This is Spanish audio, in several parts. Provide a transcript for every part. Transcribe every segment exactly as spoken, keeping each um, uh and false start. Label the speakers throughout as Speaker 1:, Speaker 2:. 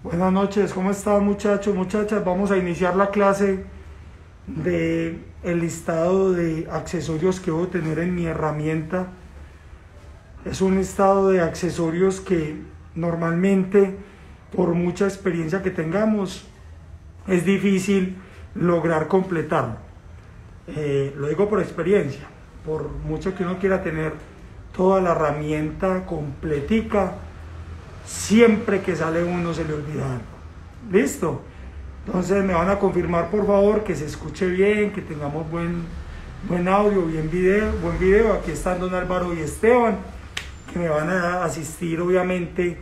Speaker 1: Buenas noches, ¿cómo están muchachos, muchachas? Vamos a iniciar la clase de el listado de accesorios que debo tener en mi herramienta. Es un listado de accesorios que normalmente, por mucha experiencia que tengamos, es difícil lograr completarlo. Eh, lo digo por experiencia, por mucho que uno quiera tener toda la herramienta completica, siempre que sale uno se le olvida algo. ¿Listo? Entonces me van a confirmar por favor que se escuche bien, que tengamos buen, buen audio, bien video, buen video. Aquí están don Álvaro y Esteban, que me van a asistir obviamente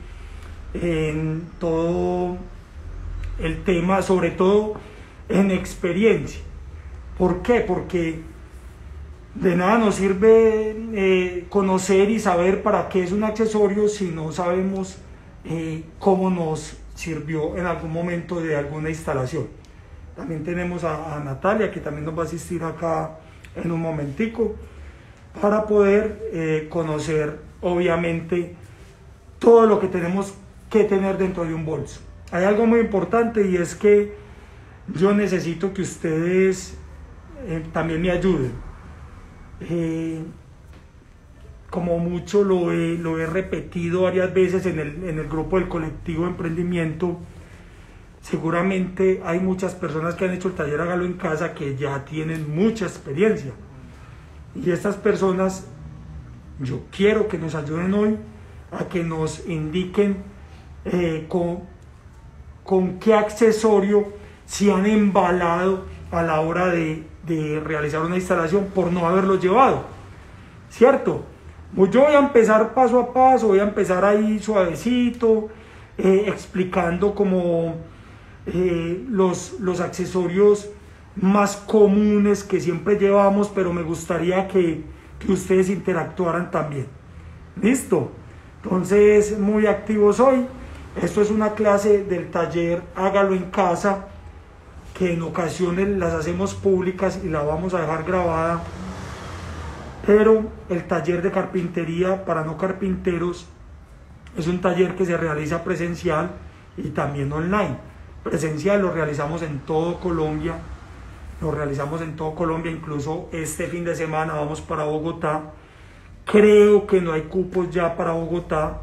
Speaker 1: en todo el tema, sobre todo en experiencia. ¿Por qué? Porque de nada nos sirve eh, conocer y saber para qué es un accesorio si no sabemos eh, cómo nos sirvió en algún momento de alguna instalación. También tenemos a, a Natalia, que también nos va a asistir acá en un momentico, para poder eh, conocer obviamente todo lo que tenemos que tener dentro de un bolso. Hay algo muy importante y es que yo necesito que ustedes eh, también me ayuden. Eh, como mucho lo he, lo he repetido varias veces en el, en el grupo del colectivo de emprendimiento, seguramente hay muchas personas que han hecho el taller Hágalo en Casa que ya tienen mucha experiencia, y estas personas yo quiero que nos ayuden hoy a que nos indiquen eh, con, con qué accesorio se han embalado a la hora de, de realizar una instalación por no haberlo llevado, ¿cierto? Pues yo voy a empezar paso a paso, voy a empezar ahí suavecito, eh, explicando como eh, los, los accesorios más comunes que siempre llevamos, pero me gustaría que, que ustedes interactuaran también. ¿Listo? Entonces, muy activos hoy. Esto es una clase del taller Hágalo en Casa, que en ocasiones las hacemos públicas y la vamos a dejar grabada, pero el taller de carpintería para no carpinteros es un taller que se realiza presencial y también online. Presencial lo realizamos en todo Colombia, lo realizamos en todo Colombia, incluso este fin de semana vamos para Bogotá. Creo que no hay cupos ya para Bogotá.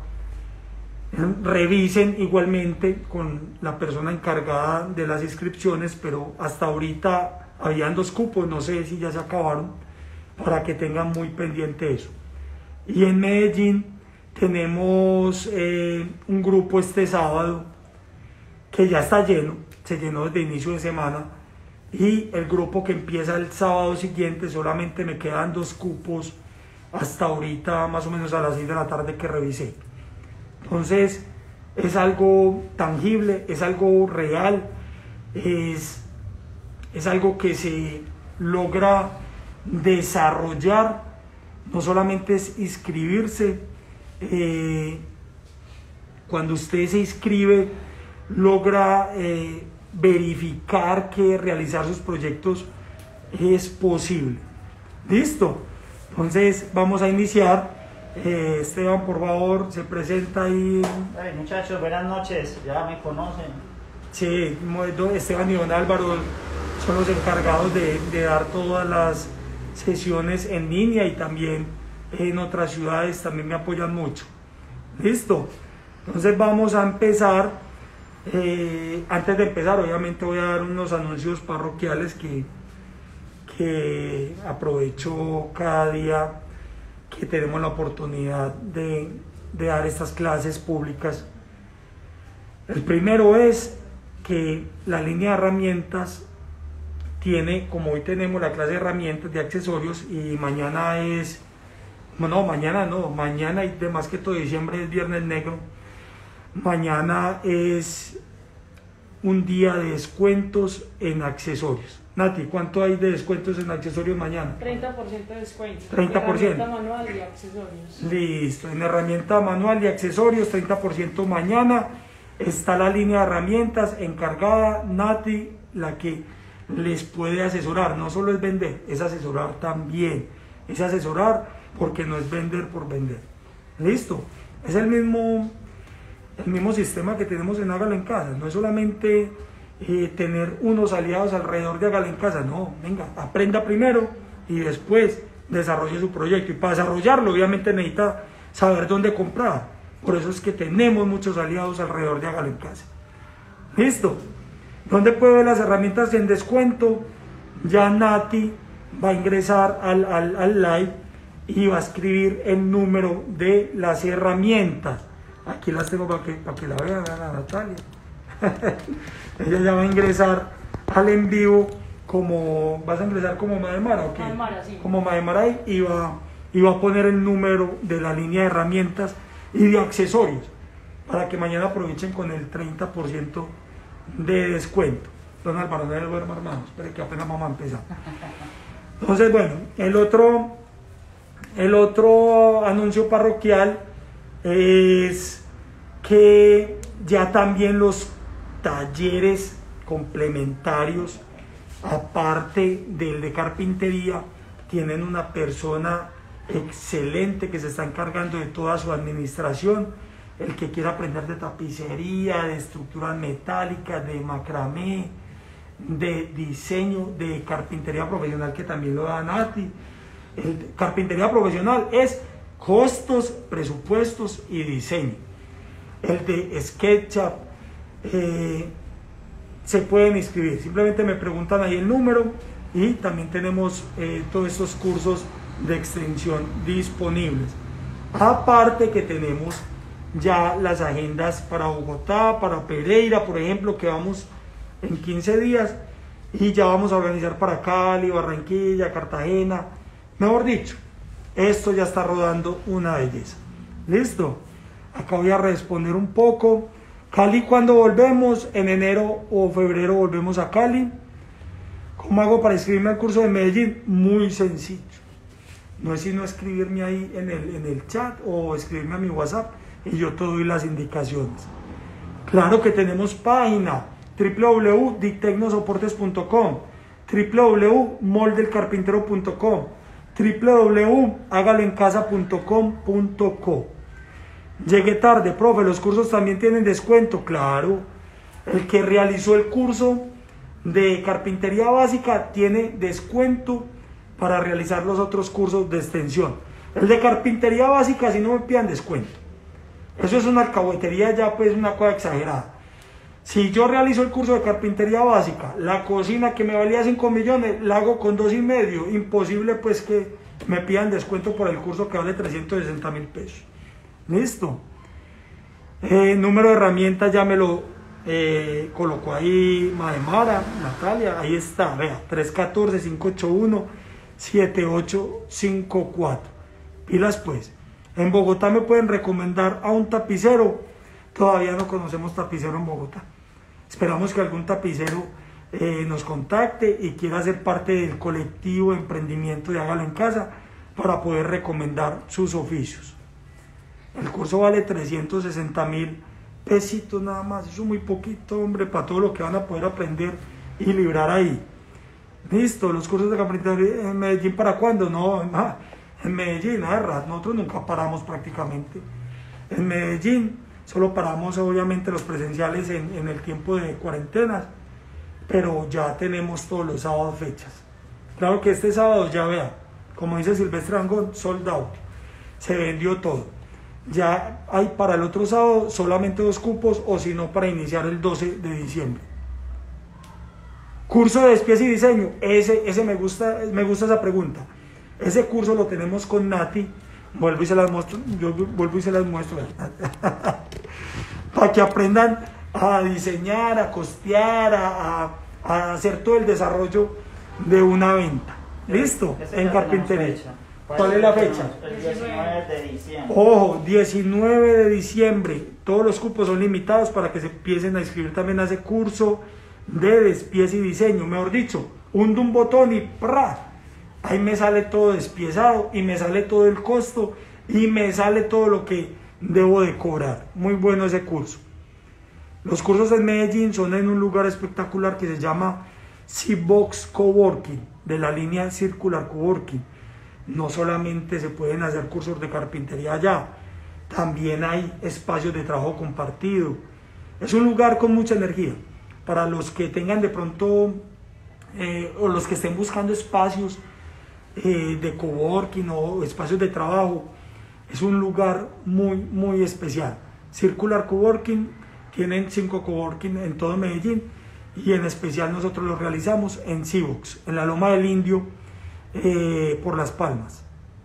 Speaker 1: Revisen igualmente con la persona encargada de las inscripciones, pero hasta ahorita habían dos cupos, no sé si ya se acabaron, para que tengan muy pendiente eso. Y en Medellín tenemos eh, un grupo este sábado que ya está lleno, se llenó desde inicio de semana, y el grupo que empieza el sábado siguiente solamente me quedan dos cupos hasta ahorita, más o menos a las seis de la tarde que revisé. Entonces es algo tangible, es algo real, es, es algo que se logra desarrollar, no solamente es inscribirse. Eh, cuando usted se inscribe logra eh, verificar que realizar sus proyectos es posible. ¿Listo? Entonces vamos a iniciar. Eh, Esteban, por favor, se presenta ahí.
Speaker 2: Hey, muchachos, buenas noches, ya me conocen.
Speaker 1: Sí, Esteban y don Álvaro son los encargados de, de dar todas las sesiones en línea, y también en otras ciudades también me apoyan mucho. Listo, entonces vamos a empezar. Eh, antes de empezar, obviamente voy a dar unos anuncios parroquiales que, que aprovecho cada día que tenemos la oportunidad de, de dar estas clases públicas. El primero es que la línea de herramientas tiene, como hoy tenemos la clase de herramientas, de accesorios, y mañana es, no, mañana no, mañana y de más que todo diciembre es Viernes Negro, mañana es un día de descuentos en accesorios. Nati, ¿cuánto hay de descuentos en accesorios mañana?
Speaker 3: treinta por ciento de descuento.
Speaker 1: treinta por ciento.
Speaker 3: Herramienta manual y accesorios.
Speaker 1: Listo, en herramienta manual y accesorios, treinta por ciento mañana. Está la línea de herramientas encargada, Nati, la que les puede asesorar. No solo es vender, es asesorar también. Es asesorar porque no es vender por vender. Listo, es el mismo el mismo sistema que tenemos en Hágalo en Casa. No es solamente eh, tener unos aliados alrededor de Hágalo en Casa, no, venga, aprenda primero y después desarrolle su proyecto. Y para desarrollarlo obviamente necesita saber dónde comprar. Por eso es que tenemos muchos aliados alrededor de Hágalo en Casa. Listo. ¿Dónde puede ver las herramientas en descuento? Ya Nati va a ingresar al, al, al live y va a escribir el número de las herramientas. Aquí las tengo para que, para que la vean, a Natalia. Ella ya va a ingresar al en vivo como, vas a ingresar como Mademara, ¿o qué?
Speaker 3: Mademara, sí.
Speaker 1: Como Mademara y va, y va a poner el número de la línea de herramientas y de accesorios para que mañana aprovechen con el treinta por ciento de descuento. Don Álvaro, no le voy a armar manos, espere que apenas vamos a empezar. Entonces, bueno, el otro, el otro anuncio parroquial es que ya también los talleres complementarios, aparte del de carpintería, tienen una persona excelente que se está encargando de toda su administración. El que quiera aprender de tapicería, de estructuras metálicas, de macramé, de diseño, de carpintería profesional, que también lo da Nati. El, carpintería profesional es costos, presupuestos y diseño. El de SketchUp, eh, se pueden inscribir, simplemente me preguntan ahí el número, y también tenemos eh, todos estos cursos de extensión disponibles. Aparte que tenemos ya las agendas para Bogotá, para Pereira, por ejemplo, que vamos en quince días, y ya vamos a organizar para Cali, Barranquilla, Cartagena, mejor dicho, esto ya está rodando una belleza. Listo, acá voy a responder un poco. Cali, ¿cuándo volvemos? En enero o febrero volvemos a Cali. ¿Cómo hago para inscribirme al curso de Medellín? Muy sencillo, no es sino escribirme ahí en el, en el chat o escribirme a mi WhatsApp y yo te doy las indicaciones. Claro que tenemos página w w w punto dictecnosoportes punto com, w w w punto moldelcarpintero punto com, w w w punto hagaloencasa punto com punto co. Llegué tarde, profe, los cursos también tienen descuento. Claro, el que realizó el curso de carpintería básica tiene descuento para realizar los otros cursos de extensión. El de carpintería básica, si no me pidan descuento. Eso es una alcahuetería, ya pues una cosa exagerada. Si yo realizo el curso de carpintería básica, la cocina que me valía cinco millones, la hago con dos y medio. Imposible pues que me pidan descuento por el curso que vale trescientos sesenta mil pesos. Listo. Eh, número de herramientas ya me lo eh, colocó ahí Mademara, Natalia, ahí está, vea, tres uno cuatro, cinco ocho uno, siete ocho cinco cuatro. Pilas pues. En Bogotá me pueden recomendar a un tapicero. Todavía no conocemos tapicero en Bogotá. Esperamos que algún tapicero eh, nos contacte y quiera ser parte del colectivo de emprendimiento de Hágalo en Casa para poder recomendar sus oficios. El curso vale trescientos sesenta mil pesitos nada más. Eso es muy poquito, hombre, para todo lo que van a poder aprender y librar ahí. Listo, los cursos de carpintería en Medellín, ¿para cuándo? No, en Medellín, ¿verdad? Nosotros nunca paramos prácticamente. En Medellín solo paramos obviamente los presenciales en, en el tiempo de cuarentenas, pero ya tenemos todos los sábados fechas. Claro que este sábado ya vea, como dice Silvestre Angón, sold out, se vendió todo. Ya hay para el otro sábado solamente dos cupos, o si no para iniciar el doce de diciembre. Curso de despiece y diseño, ese, ese me gusta, me gusta esa pregunta. Ese curso lo tenemos con Nati, vuelvo y se las muestro, yo vuelvo y se las muestro para que aprendan a diseñar, a costear, a, a, a hacer todo el desarrollo de una venta. ¿Listo? En carpintería. ¿Cuál es la fecha?
Speaker 2: El diecinueve de diciembre.
Speaker 1: Ojo, diecinueve de diciembre. Todos los cupos son limitados para que se empiecen a inscribir también a ese curso de despiece y diseño. Mejor dicho, hundo un botón y ¡pra! Ahí me sale todo despiezado y me sale todo el costo y me sale todo lo que debo de cobrar. Muy bueno ese curso. Los cursos en Medellín son en un lugar espectacular que se llama C-Box Coworking, de la línea Circular Coworking. No solamente se pueden hacer cursos de carpintería allá, también hay espacios de trabajo compartido. Es un lugar con mucha energía. Para los que tengan de pronto, eh, o los que estén buscando espacios eh, de coworking o espacios de trabajo, es un lugar muy, muy especial. Circular Coworking, tienen cinco coworking en todo Medellín y en especial nosotros los realizamos en Civox, en la Loma del Indio, eh, por Las Palmas.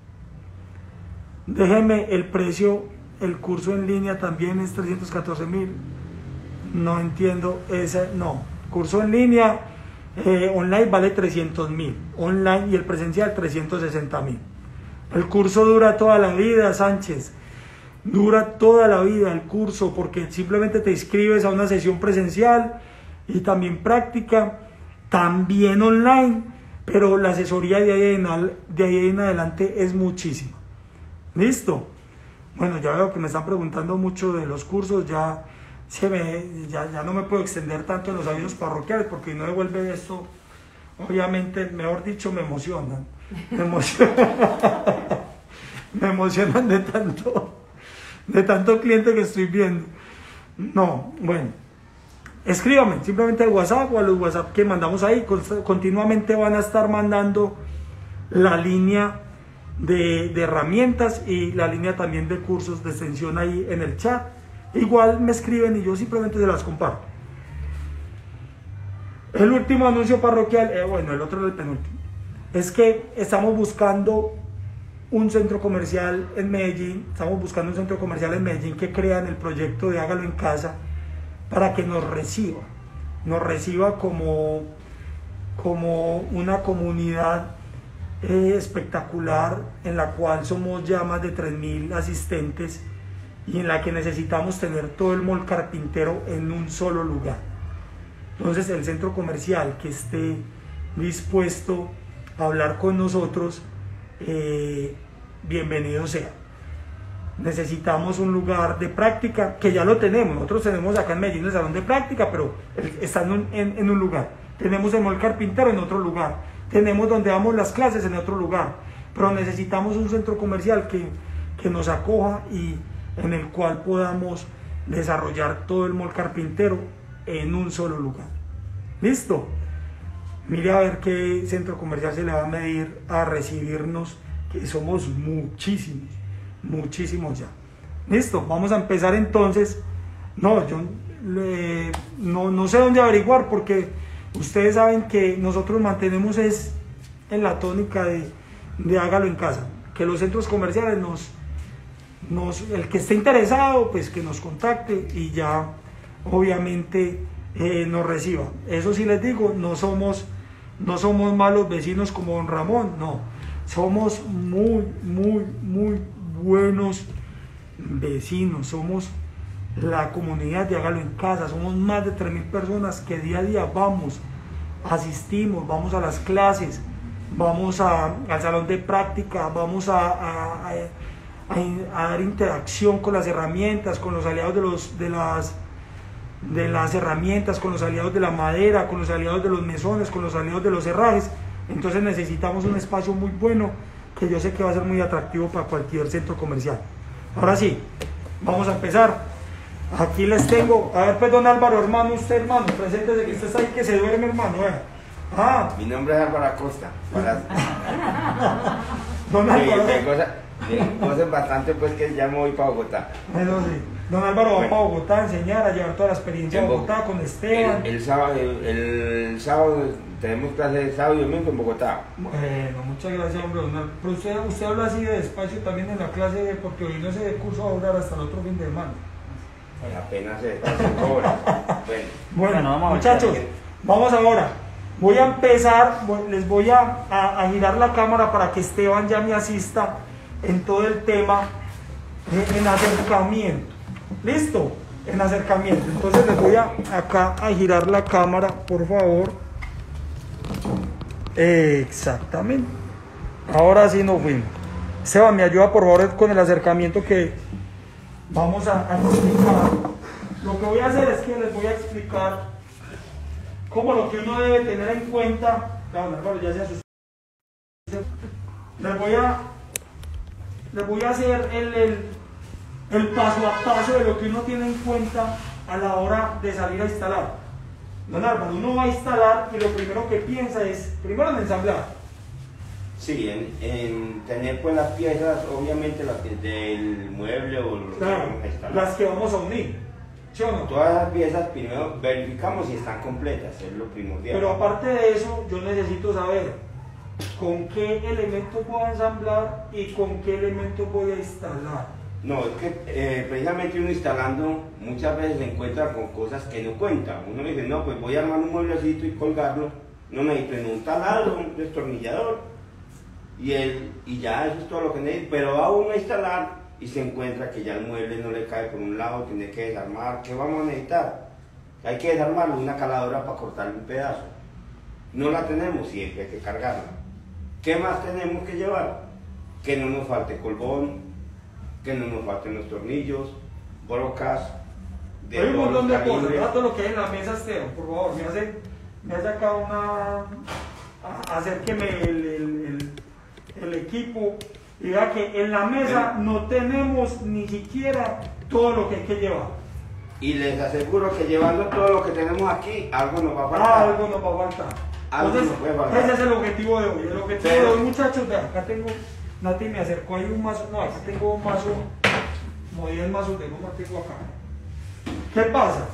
Speaker 1: Déjenme el precio, el curso en línea también es trescientos catorce mil. No entiendo ese, no. Curso en línea, eh, online vale trescientos mil, online y el presencial trescientos sesenta mil. El curso dura toda la vida, Sánchez. Dura toda la vida el curso porque simplemente te inscribes a una sesión presencial y también práctica, también online, pero la asesoría de ahí en, de ahí en adelante es muchísima. ¿Listo? Bueno, ya veo que me están preguntando mucho de los cursos, ya, se me, ya, ya no me puedo extender tanto en los avisos parroquiales porque no devuelve esto, obviamente, mejor dicho, me emocionan. Me emocionan, me emocionan de tanto, de tanto cliente que estoy viendo. No, bueno, escríbame simplemente al WhatsApp o a los WhatsApp que mandamos ahí. Continuamente van a estar mandando la línea de, de herramientas y la línea también de cursos de extensión ahí en el chat. Igual me escriben y yo simplemente se las comparto. El último anuncio parroquial, eh, bueno, el otro es el penúltimo, es que estamos buscando un centro comercial en Medellín, estamos buscando un centro comercial en Medellín que crean el proyecto de Hágalo en Casa para que nos reciba, nos reciba como, como una comunidad eh, espectacular en la cual somos ya más de tres mil asistentes y en la que necesitamos tener todo el mall carpintero en un solo lugar. Entonces el centro comercial que esté dispuesto a hablar con nosotros, eh, bienvenido sea. Necesitamos un lugar de práctica, que ya lo tenemos, nosotros tenemos acá en Medellín el salón de práctica, pero está en un, en, en un lugar. Tenemos el mall carpintero en otro lugar, tenemos donde damos las clases en otro lugar, pero necesitamos un centro comercial que, que nos acoja y en el cual podamos desarrollar todo el mall carpintero en un solo lugar. ¿Listo? Mire a ver qué centro comercial se le va a medir a recibirnos, que somos muchísimos, muchísimos ya. ¿Listo? Vamos a empezar entonces. No, yo le, no, no sé dónde averiguar porque ustedes saben que nosotros mantenemos es en la tónica de, de hágalo en casa, que los centros comerciales nos, nos, el que esté interesado, pues que nos contacte y ya obviamente eh, nos reciba. Eso sí les digo, no somos... No somos malos vecinos como don Ramón, no. Somos muy, muy, muy buenos vecinos. Somos la comunidad de Hágalo en Casa. Somos más de tres mil personas que día a día vamos, asistimos, vamos a las clases, vamos a, al salón de práctica, vamos a, a, a, a dar interacción con las herramientas, con los aliados de, los, de las... de las herramientas, con los aliados de la madera, con los aliados de los mesones, con los aliados de los herrajes. Entonces necesitamos un espacio muy bueno que yo sé que va a ser muy atractivo para cualquier centro comercial. Ahora sí, vamos a empezar. Aquí les tengo, a ver, pues don Álvaro, hermano, usted hermano, preséntese que usted está ahí que se duerme, hermano. Eh. Ah.
Speaker 4: Mi nombre es Álvaro Acosta. Para...
Speaker 1: don Álvaro.
Speaker 4: Sí, me conocen bastante pues que ya me voy para Bogotá.
Speaker 1: Bueno, sí. Don Álvaro va para Bogotá a enseñar, a llevar toda la experiencia a Bogotá con Esteban.
Speaker 4: El, el, sábado, el, el sábado tenemos clases de sábado y domingo en Bogotá.
Speaker 1: Bueno, muchas gracias, hombre. Pero usted, usted habla así de despacio también en la clase, porque hoy no ese curso va a durar hasta el otro fin de semana.
Speaker 4: Apenas se cinco horas. Bueno,
Speaker 1: bueno,
Speaker 2: bueno vamos
Speaker 1: muchachos,
Speaker 2: a
Speaker 1: vamos ahora. Voy a empezar, les voy a, a, a girar la cámara para que Esteban ya me asista en todo el tema de, en acercamiento. ¿Listo? En acercamiento. Entonces les voy a acá a girar la cámara, por favor. Exactamente. Ahora sí nos fuimos. Esteban, me ayuda por favor con el acercamiento que vamos a, a explicar. Lo que voy a hacer es que les voy a explicar cómo lo que uno debe tener en cuenta. Claro, Álvaro, ya se asustó. Les voy a les voy a hacer el, el el paso a paso de lo que uno tiene en cuenta a la hora de salir a instalar. Don Álvaro, uno va a instalar y lo primero que piensa es, primero en ensamblar.
Speaker 4: Sí, en, en tener pues las piezas, obviamente las que del mueble o lo
Speaker 1: Claro,
Speaker 4: que vamos a instalar.
Speaker 1: las que vamos a unir, ¿sí o no?
Speaker 4: Todas las piezas primero verificamos si están completas, es lo primordial.
Speaker 1: Pero aparte de eso, yo necesito saber con qué elementos voy a ensamblar y con qué elementos voy a instalar.
Speaker 4: No, es que eh, precisamente uno instalando muchas veces se encuentra con cosas que no cuentan. Uno dice, no, pues voy a armar un mueblecito y colgarlo, no necesito un taladro, un destornillador. Y, el, y ya eso es todo lo que necesito, pero va uno a instalar y se encuentra que ya el mueble no le cae por un lado, tiene que desarmar. ¿Qué vamos a necesitar? Hay que desarmarlo, una caladora para cortarle un pedazo. No la tenemos, siempre hay que cargarla. ¿Qué más tenemos que llevar? Que no nos falte colbón, que no nos falten los tornillos, brocas, de
Speaker 1: Hay un
Speaker 4: todos
Speaker 1: montón
Speaker 4: los
Speaker 1: de cosas,
Speaker 4: calibres.
Speaker 1: ¿verdad? Todo lo que hay en la mesa, Esteban, por favor, me hace, me hace acá una... a- acérqueme el, el, el, el equipo y vea que en la mesa no tenemos ni siquiera todo lo que hay que llevar.
Speaker 4: Y les aseguro que llevando todo lo que tenemos aquí, algo nos va a faltar.
Speaker 1: Algo nos va a faltar.
Speaker 4: Algo
Speaker 1: Entonces,
Speaker 4: nos puede faltar.
Speaker 1: ese es el objetivo de hoy. El objetivo
Speaker 4: Pero-
Speaker 1: de hoy, muchachos, vean, acá tengo, Nati me acercó ahí un mazo, no, aquí tengo un mazo, como diez mazos de goma tengo acá. ¿Qué pasa?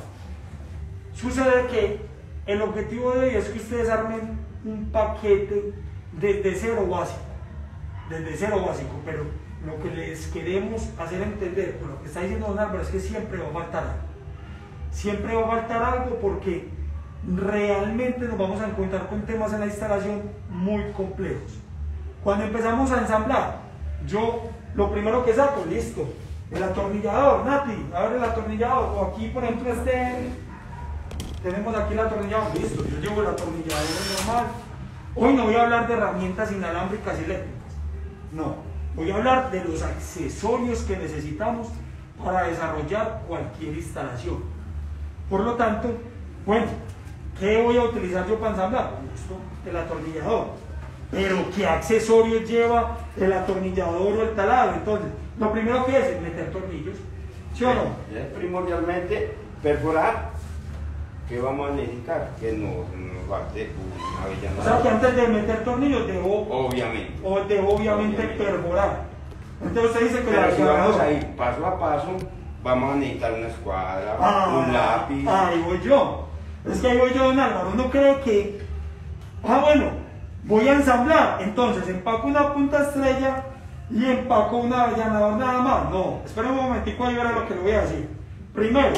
Speaker 1: Sucede que el objetivo de hoy es que ustedes armen un paquete desde cero básico, desde cero básico, pero lo que les queremos hacer entender con lo que está diciendo Don Álvaro es que siempre va a faltar algo. Siempre va a faltar algo porque realmente nos vamos a encontrar con temas en la instalación muy complejos. Cuando empezamos a ensamblar, yo lo primero que saco, listo, el atornillador, Nati, abre el atornillador, o aquí por ejemplo este, tenemos aquí el atornillador, listo, yo llevo el atornillador normal. Hoy no voy a hablar de herramientas inalámbricas y eléctricas, no, voy a hablar de los accesorios que necesitamos para desarrollar cualquier instalación. Por lo tanto, bueno, ¿qué voy a utilizar yo para ensamblar? Listo, el atornillador. Pero ¿qué accesorios lleva el atornillador o el taladro? Entonces, lo primero que es es meter tornillos, ¿sí o no?
Speaker 4: Es primordialmente perforar. ¿Qué vamos a necesitar? Que no nos falte una avellanada.
Speaker 1: O sea que antes de meter tornillos debo,
Speaker 4: Obviamente.
Speaker 1: o debo obviamente,
Speaker 4: Obviamente.
Speaker 1: perforar. Entonces usted dice que
Speaker 4: Pero
Speaker 1: el
Speaker 4: si vamos
Speaker 1: atornillador...
Speaker 4: a ir paso a paso, vamos a necesitar una escuadra,
Speaker 1: Ah,
Speaker 4: un lápiz.
Speaker 1: ahí voy yo. Es que ahí voy yo, Don Álvaro. Uno cree que, ah, bueno, voy a ensamblar. Entonces empaco una punta estrella y empaco un avellanador nada más. No, espera un momentico ahí verá lo que le voy a decir. Primero,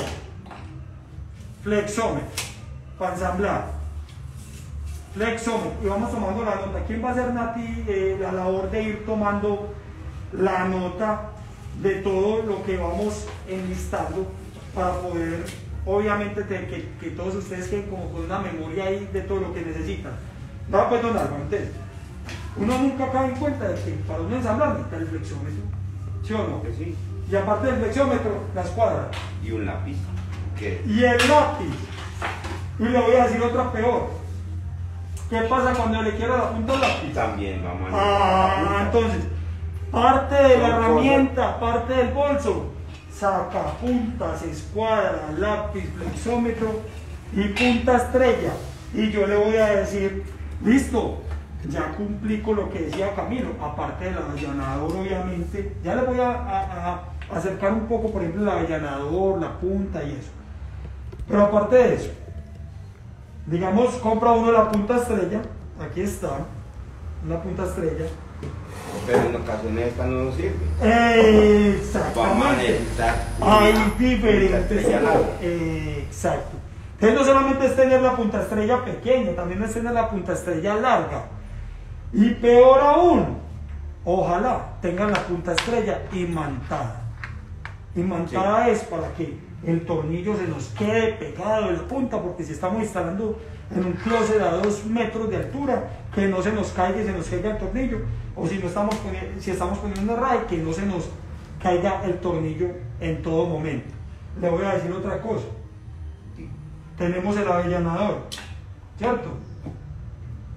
Speaker 1: flexómetro para ensamblar. Flexómetro. Y vamos tomando la nota. ¿Quién va a hacer, Nati, eh, la labor de ir tomando la nota de todo lo que vamos enlistando para poder, obviamente, te- que, que todos ustedes queden como con una memoria ahí de todo lo que necesitan? No, pues, Don Álvaro, entonces, uno nunca cae en cuenta de que para uno ensamblar necesita el flexómetro, ¿sí o no?
Speaker 4: Que sí.
Speaker 1: Y aparte del flexómetro, la escuadra
Speaker 4: Y un lápiz. Que
Speaker 1: y el lápiz. Y le voy a decir otra peor. ¿Qué pasa cuando le quiero la punta al lápiz?
Speaker 4: también vamos a
Speaker 1: Ah,
Speaker 4: necesitar la punta.
Speaker 1: entonces, parte de la
Speaker 4: Son
Speaker 1: herramienta, parte del bolso, sacapuntas, escuadra, lápiz, flexómetro y punta estrella. Y yo le voy a decir, listo, ya cumplí con lo que decía Camilo, aparte del avellanador, obviamente. Ya le voy a, a- a acercar un poco, por ejemplo, el avellanador, la punta y eso. Pero aparte de eso, digamos, compra uno la punta estrella, aquí está, una punta estrella.
Speaker 4: Pero en ocasiones esta no nos sirve.
Speaker 1: Exactamente.
Speaker 4: Vamos a necesitar.
Speaker 1: Hay
Speaker 4: una
Speaker 1: diferentes.
Speaker 4: estrella larga.
Speaker 1: Eh, exacto. Entonces no solamente es tener la punta estrella pequeña, también es tener la punta estrella larga. Y peor aún, ojalá tengan la punta estrella imantada. Imantada es para que el tornillo se nos quede pegado de la punta, porque si estamos instalando en un closet a dos metros de altura, que no se nos caiga y se nos caiga el tornillo, o si no estamos poniendo, si estamos poniendo una raya, que no se nos caiga el tornillo en todo momento. Le voy a decir otra cosa. Tenemos el avellanador, ¿cierto?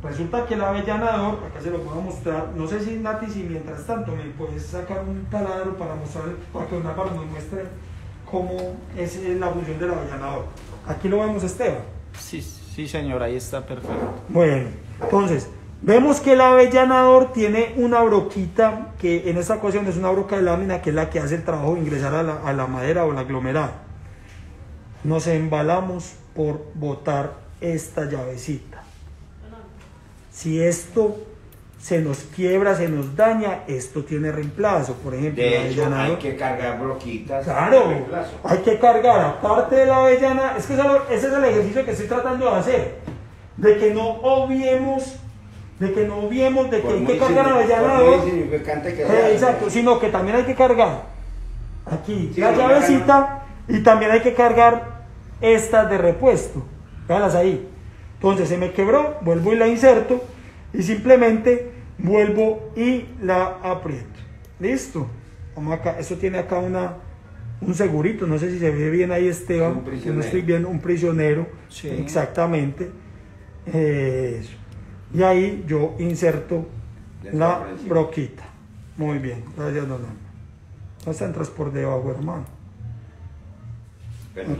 Speaker 1: resulta que el avellanador, acá se lo puedo mostrar, no sé si Nati, si mientras tanto me puedes sacar un taladro para mostrar, para que don Álvaro nos muestre cómo es la función del avellanador. Aquí lo vemos, Esteban.
Speaker 2: Sí, sí, señor, ahí está perfecto.
Speaker 1: Bueno, entonces, vemos que el avellanador tiene una broquita, que en esta ocasión es una broca de lámina, que es la que hace el trabajo de ingresar a la, a la madera o el aglomerado. Nos embalamos por botar esta llavecita. Si esto se nos quiebra, se nos daña, esto tiene reemplazo. Por ejemplo, el
Speaker 4: De hecho,
Speaker 1: avellanador.
Speaker 4: hay que cargar broquitas.
Speaker 1: Claro,
Speaker 4: de reemplazo.
Speaker 1: hay que cargar aparte de la avellana. Es que ese es el ejercicio que estoy tratando de hacer, de que no obviemos, de que no obviemos de que
Speaker 4: Por
Speaker 1: hay que
Speaker 4: muy
Speaker 1: cargar
Speaker 4: signi-
Speaker 1: avellanador.
Speaker 4: por muy significante que
Speaker 1: Eh,
Speaker 4: sea.
Speaker 1: exacto, sino que también hay que cargar aquí
Speaker 4: Sí,
Speaker 1: la
Speaker 4: no,
Speaker 1: llavecita y también hay que cargar estas de repuesto. Véanlas ahí. Entonces se me quebró, vuelvo y la inserto y simplemente vuelvo y la aprieto. Listo. Vamos acá. Esto tiene acá una un segurito, no sé si se ve bien ahí, Esteban,
Speaker 4: Un
Speaker 1: que no
Speaker 4: prisionero.
Speaker 1: estoy viendo, un prisionero.
Speaker 2: Sí. Exactamente.
Speaker 1: Eso. Y ahí yo inserto
Speaker 4: Dentro
Speaker 1: la
Speaker 4: por encima.
Speaker 1: broquita. Muy bien, gracias, don Álvaro. No se entras por debajo, hermano.
Speaker 4: Pero-
Speaker 1: Ok.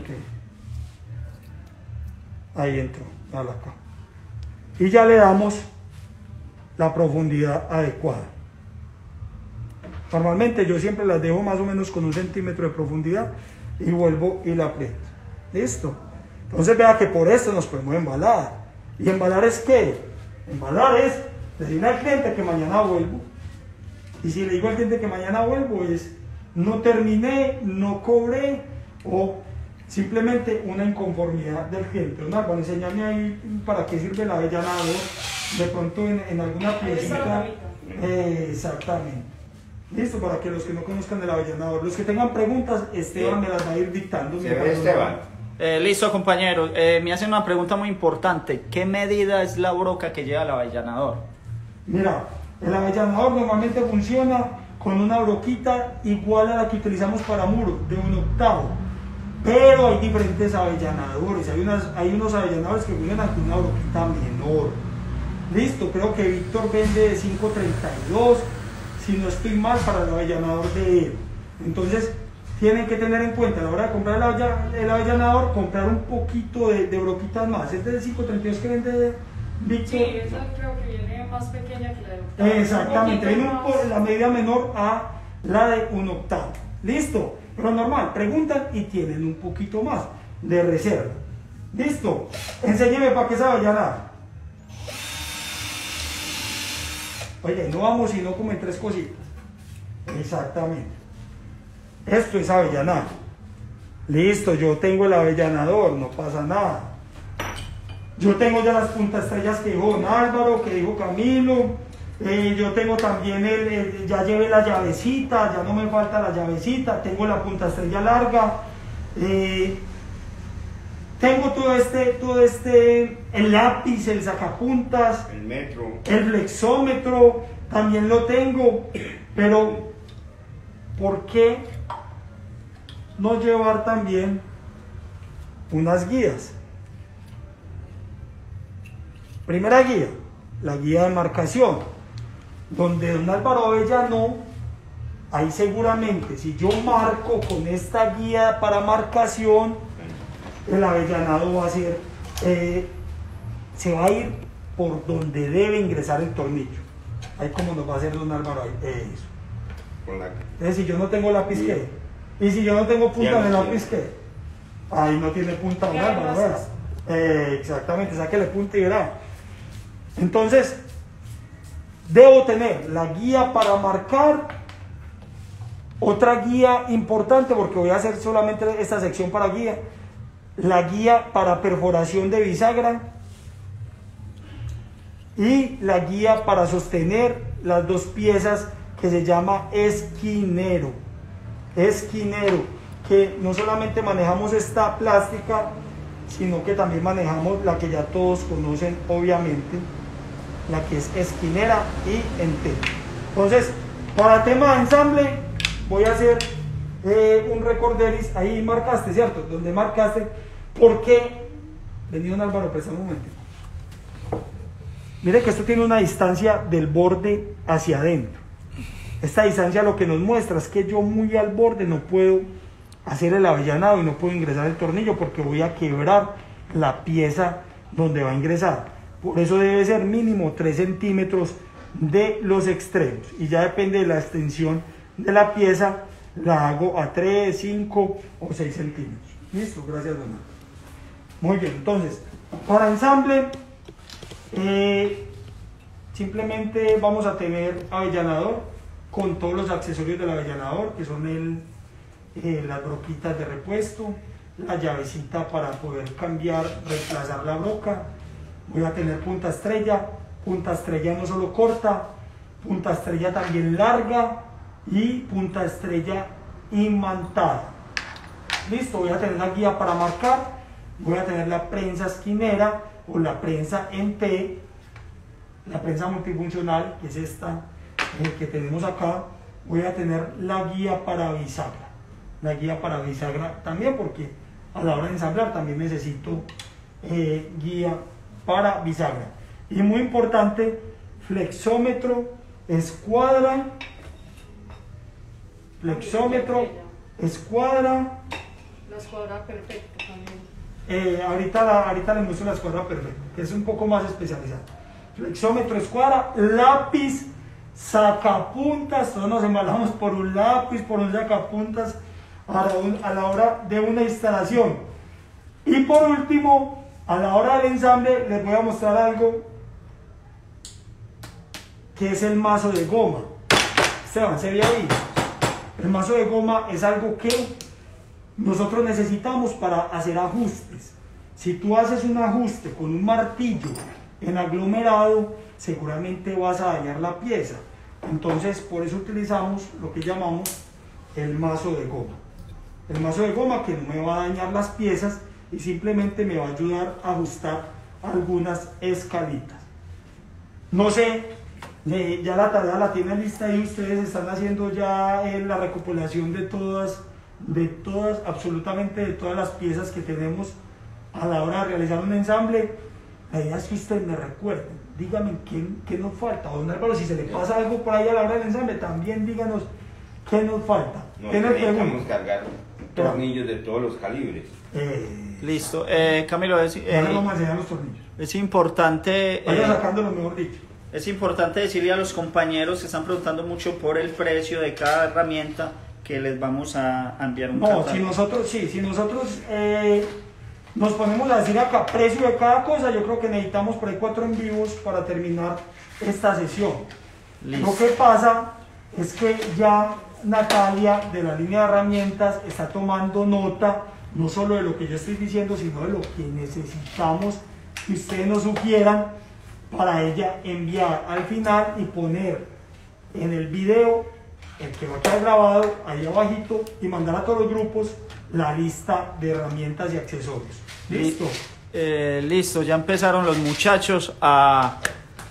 Speaker 1: Ahí entró, dale acá. Y ya le damos la profundidad adecuada. Normalmente yo siempre las dejo más o menos con un centímetro de profundidad y vuelvo y la aprieto. ¿Listo? Entonces vea que por esto nos podemos embalar. ¿Y embalar es qué? Embalar es decirle al cliente que mañana vuelvo. Y si le digo al cliente que mañana vuelvo es no terminé, no cobré o simplemente una inconformidad del cliente. Don Álvaro, enséñame ahí para qué sirve el avellanador, de pronto en, en alguna
Speaker 3: Ahí está la
Speaker 1: piecita.
Speaker 3: tapita.
Speaker 1: Eh, exactamente. Listo, para que los que no conozcan el avellanador, los que tengan preguntas, Esteban me las va a ir dictando.
Speaker 4: ¿Se ve, Esteban?
Speaker 2: Eh, listo, compañero. Eh, me hacen una pregunta muy importante. ¿Qué medida es la broca que lleva el avellanador?
Speaker 1: Mira, el avellanador normalmente funciona con una broquita igual a la que utilizamos para muro, de un octavo. Pero hay diferentes avellanadores. Hay, unas, hay unos avellanadores que funcionan con una broquita menor. Listo, creo que Víctor vende de cinco treinta y dos, si no estoy mal, para el avellanador de él. Entonces, tienen que tener en cuenta a la hora de comprar el, avella- el avellanador, comprar un poquito de, de broquitas más. Este de cinco treinta y dos que vende Víctor.
Speaker 3: Sí, esa creo que viene más pequeña que la de octavo.
Speaker 1: Exactamente,
Speaker 3: Un
Speaker 1: viene un
Speaker 3: poquito
Speaker 1: po-
Speaker 3: más.
Speaker 1: la medida menor a la de un octavo. Listo, pero normal, preguntan y tienen un poquito más de reserva. Listo, enséñeme para qué se avellanada. Oye, no vamos sino como en tres cositas. Exactamente. Esto es avellanada. Listo, yo tengo el avellanador, no pasa nada. Yo tengo ya las puntas estrellas que dijo don Álvaro, que dijo Camilo. Eh, yo tengo también el, el- ya llevé la llavecita, ya no me falta la llavecita. Tengo la punta estrella larga. eh, tengo todo este, todo este, el lápiz, el sacapuntas,
Speaker 4: El metro.
Speaker 1: el flexómetro, también lo tengo. Pero, ¿por qué no llevar también unas guías? Primera guía, la guía de marcación, donde don Álvaro Avellano, ahí seguramente, si yo marco con esta guía para marcación, el avellanado va a ser, eh, se va a ir por donde debe ingresar el tornillo. Ahí como nos va a hacer don Álvaro, ahí, eso.
Speaker 4: Con la...
Speaker 1: Entonces, si yo no tengo lápiz, ¿qué? Y si yo no tengo punta
Speaker 4: Ya
Speaker 1: en el
Speaker 4: no
Speaker 1: lápiz, ¿qué? Ahí no tiene punta don
Speaker 3: ¿Qué
Speaker 1: Álvaro,
Speaker 3: haces?
Speaker 1: ¿verdad? Eh, exactamente, sáquele punta y verá. Entonces, debo tener la guía para marcar, otra guía importante, porque voy a hacer solamente esta sección para guía, la guía para perforación de bisagra y la guía para sostener las dos piezas que se llama esquinero. Esquinero, que no solamente manejamos esta plástica, sino que también manejamos la que ya todos conocen, obviamente, la que es esquinera y entera. Entonces, para tema de ensamble, voy a hacer eh, un recorderis. Ahí marcaste, ¿cierto? Donde marcaste, ¿por qué? Vení, don Álvaro, presta un momento. Mire que esto tiene una distancia del borde hacia adentro. Esta distancia lo que nos muestra es que yo muy al borde no puedo hacer el avellanado y no puedo ingresar el tornillo porque voy a quebrar la pieza donde va a ingresar. Por eso debe ser mínimo tres centímetros de los extremos y ya depende de la extensión de la pieza, la hago a tres, cinco o seis centímetros. Listo, gracias Donald. Muy bien, entonces para ensamble eh, simplemente vamos a tener avellanador con todos los accesorios del avellanador, que son el, eh, las broquitas de repuesto, la llavecita para poder cambiar, reemplazar la broca. Voy a tener punta estrella, punta estrella no solo corta, punta estrella también larga y punta estrella imantada. Listo, voy a tener la guía para marcar, voy a tener la prensa esquinera o la prensa en T, la prensa multifuncional, que es esta eh, que tenemos acá. Voy a tener la guía para bisagra, la guía para bisagra también, porque a la hora de ensamblar también necesito eh, guía para bisagra. Y muy importante, flexómetro, escuadra, flexómetro, escuadra.
Speaker 3: La escuadra perfecta también.
Speaker 1: Eh, ahorita, ahorita les muestro la escuadra perfecta, que es un poco más especializada. Flexómetro, escuadra, lápiz, sacapuntas. Todos nos embalamos por un lápiz, por un sacapuntas a la, un, a la hora de una instalación. Y por último, a la hora del ensamble, les voy a mostrar algo que es el mazo de goma. Esteban, ¿se ve ahí? El mazo de goma es algo que nosotros necesitamos para hacer ajustes. Si tú haces un ajuste con un martillo en aglomerado, seguramente vas a dañar la pieza. Entonces, por eso utilizamos lo que llamamos el mazo de goma. El mazo de goma que no me va a dañar las piezas y simplemente me va a ayudar a ajustar algunas escalitas. No sé, eh, ya la tarea la tienen lista y ustedes están haciendo ya eh, la recopilación de todas, de todas, absolutamente de todas las piezas que tenemos a la hora de realizar un ensamble. La idea es que ustedes me recuerden, díganme qué, qué nos falta. Don Álvaro, si se le pasa algo por ahí a la hora del ensamble, también díganos qué nos falta.
Speaker 4: No,
Speaker 1: ¿Qué nos
Speaker 4: necesitamos
Speaker 1: preguntan?
Speaker 4: cargar tornillos de todos los calibres.
Speaker 1: Eh,
Speaker 2: Listo. Eh, Camilo, es, eh,
Speaker 1: ahora vamos a enseñar los tornillos.
Speaker 2: es importante...
Speaker 1: Vaya
Speaker 2: eh,
Speaker 1: sacándolo, mejor dicho.
Speaker 2: Es importante decirle a los compañeros que están preguntando mucho por el precio de cada herramienta que les vamos a enviar un
Speaker 1: No,
Speaker 2: catálogo.
Speaker 1: si nosotros, sí, si nosotros eh, nos ponemos a decir acá precio de cada cosa, yo creo que necesitamos por ahí cuatro en vivos para terminar esta sesión.
Speaker 2: Listo.
Speaker 1: Lo que pasa es que ya Natalia de la línea de herramientas está tomando nota no solo de lo que yo estoy diciendo, sino de lo que necesitamos que ustedes nos sugieran para ella enviar al final y poner en el video, el que va a quedar grabado ahí abajito, y mandar a todos los grupos la lista de herramientas y accesorios. ¿Listo?
Speaker 2: Eh, listo, ya empezaron los muchachos a,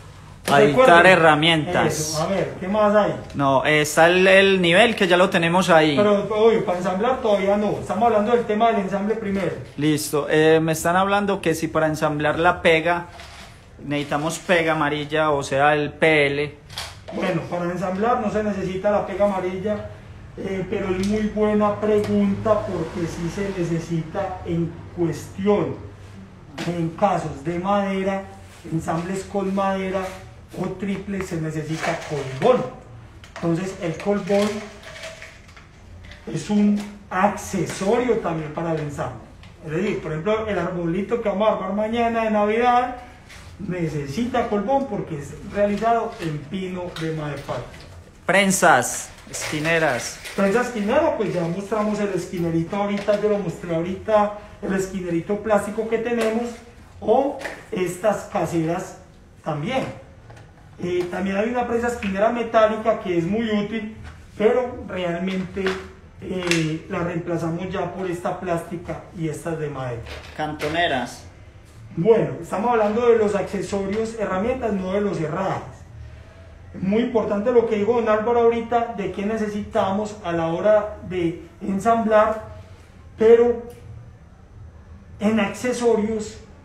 Speaker 2: a
Speaker 1: Recuerden,
Speaker 2: editar herramientas.
Speaker 1: eso, a ver, ¿qué más hay?
Speaker 2: No, está el, el nivel que ya lo tenemos ahí.
Speaker 1: Pero obvio, para ensamblar todavía no. Estamos hablando del tema del ensamble primero.
Speaker 2: Listo, eh, me están hablando que si para ensamblar la pega necesitamos pega amarilla, o sea el P L.
Speaker 1: Bueno, para ensamblar no se necesita la pega amarilla, eh, pero es muy buena pregunta porque sí se necesita en cuestión, en casos de madera, ensambles con madera o triple, se necesita colbón. Entonces el colbón es un accesorio también para el ensamble. Es decir, por ejemplo, el arbolito que vamos a armar mañana de Navidad necesita colbón porque es realizado en pino de madrepatio.
Speaker 2: Prensas, esquineras.
Speaker 1: Prensa esquinera, pues ya mostramos el esquinerito ahorita, yo lo mostré ahorita, el esquinerito plástico que tenemos, o estas caseras también. Eh, también hay una prensa esquinera metálica que es muy útil, pero realmente eh, la reemplazamos ya por esta plástica y estas de madera.
Speaker 2: Cantoneras.
Speaker 1: Bueno, estamos hablando de los accesorios, herramientas, no de los herrajes. Muy importante lo que dijo don Álvaro ahorita, de qué necesitamos a la hora de ensamblar, pero en accesorios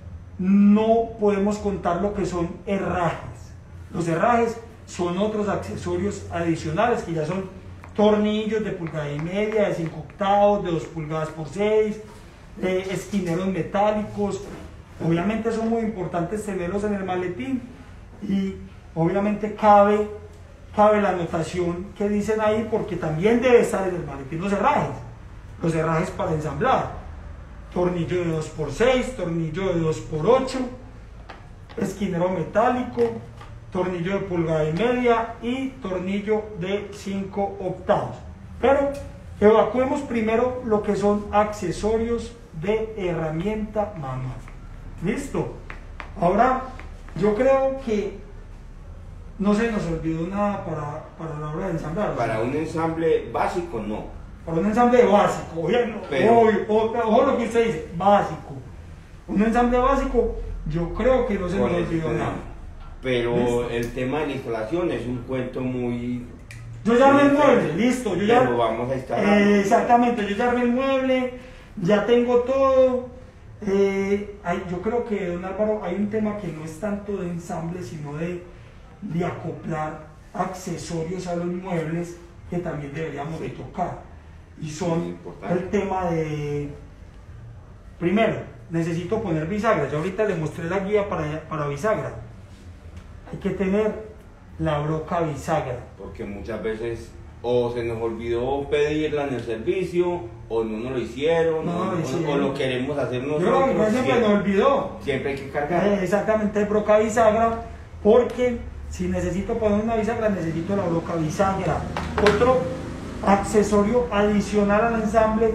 Speaker 1: no podemos contar lo que son herrajes. Los herrajes son otros accesorios adicionales que ya son tornillos de pulgada y media, de cinco octavos, de dos pulgadas por seis, de esquineros metálicos. Obviamente son muy importantes tenerlos en el maletín y obviamente cabe, cabe la anotación que dicen ahí, porque también debe estar en el maletín los herrajes, los herrajes para ensamblar. Tornillo de dos por seis, tornillo de dos por ocho, esquinero metálico, tornillo de pulgada y media y tornillo de cinco octavos. Pero evacuemos primero lo que son accesorios de herramienta manual. ¿Listo? Ahora, yo creo que no se nos olvidó nada para, para la hora de ensamblar.
Speaker 4: Para un ensamble básico, no.
Speaker 1: Para un ensamble básico, oye,
Speaker 4: Pero,
Speaker 1: oye, oye, ojo lo que usted dice, básico. Un ensamble básico, yo creo que no se nos olvidó nada.
Speaker 4: Pero
Speaker 1: ¿listo?
Speaker 4: El tema de la instalación es un cuento muy...
Speaker 1: Yo ya armé el mueble, listo. Yo ya,
Speaker 4: lo vamos a instalar.
Speaker 1: Eh, exactamente, yo ya armé el mueble, ya tengo todo. Eh, hay, yo creo que, don Álvaro, hay un tema que no es tanto de ensamble, sino de, de acoplar accesorios a los muebles que también deberíamos
Speaker 4: Sí.
Speaker 1: de tocar. Y son
Speaker 4: importante.
Speaker 1: el tema de, primero, necesito poner bisagra. Yo ahorita le mostré la guía para, para bisagra. Hay que tener la broca bisagra.
Speaker 4: Porque muchas veces o se nos olvidó pedirla en el servicio, o no nos lo hicieron,
Speaker 1: No,
Speaker 4: o,
Speaker 1: lo
Speaker 4: o-
Speaker 1: hicieron.
Speaker 4: o lo queremos hacer
Speaker 1: Yo creo que
Speaker 4: nosotros.
Speaker 1: siempre me olvidó.
Speaker 4: Siempre hay que cargar.
Speaker 1: Eh, exactamente, broca bisagra, porque si necesito poner una bisagra, necesito la broca bisagra. Otro accesorio adicional al ensamble,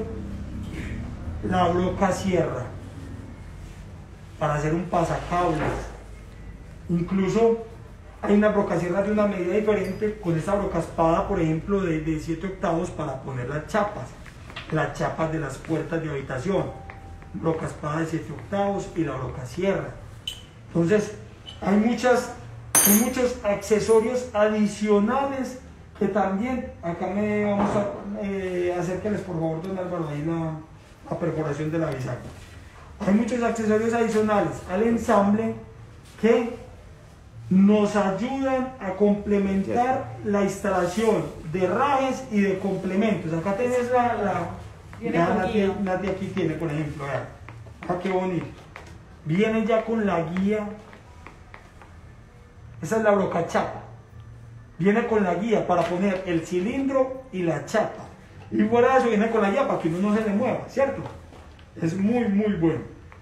Speaker 1: la broca sierra, para hacer un pasacables. Incluso hay una broca sierra de una medida diferente, con esta broca espada, por ejemplo, de, de siete octavos, para poner las chapas, las chapas de las puertas de habitación. Broca espada de siete octavos y la broca sierra. Entonces, hay, muchas, hay muchos accesorios adicionales que también, acá me vamos a eh, acérqueles por favor, don Álvaro, ahí la, la perforación de la bisagra. Hay muchos accesorios adicionales al ensamble que nos ayudan a complementar la instalación de herrajes y de complementos. Acá tenés la... la
Speaker 3: Viene
Speaker 1: ya
Speaker 3: con
Speaker 1: Nati,
Speaker 3: guía.
Speaker 1: Nati aquí tiene, por ejemplo, vean. Ah, qué bonito. Viene ya con la guía. Esa es la broca chapa. Viene con la guía para poner el cilindro y la chapa. Y fuera de eso viene con la guía para que uno no se le mueva, ¿cierto? Es muy, muy bueno.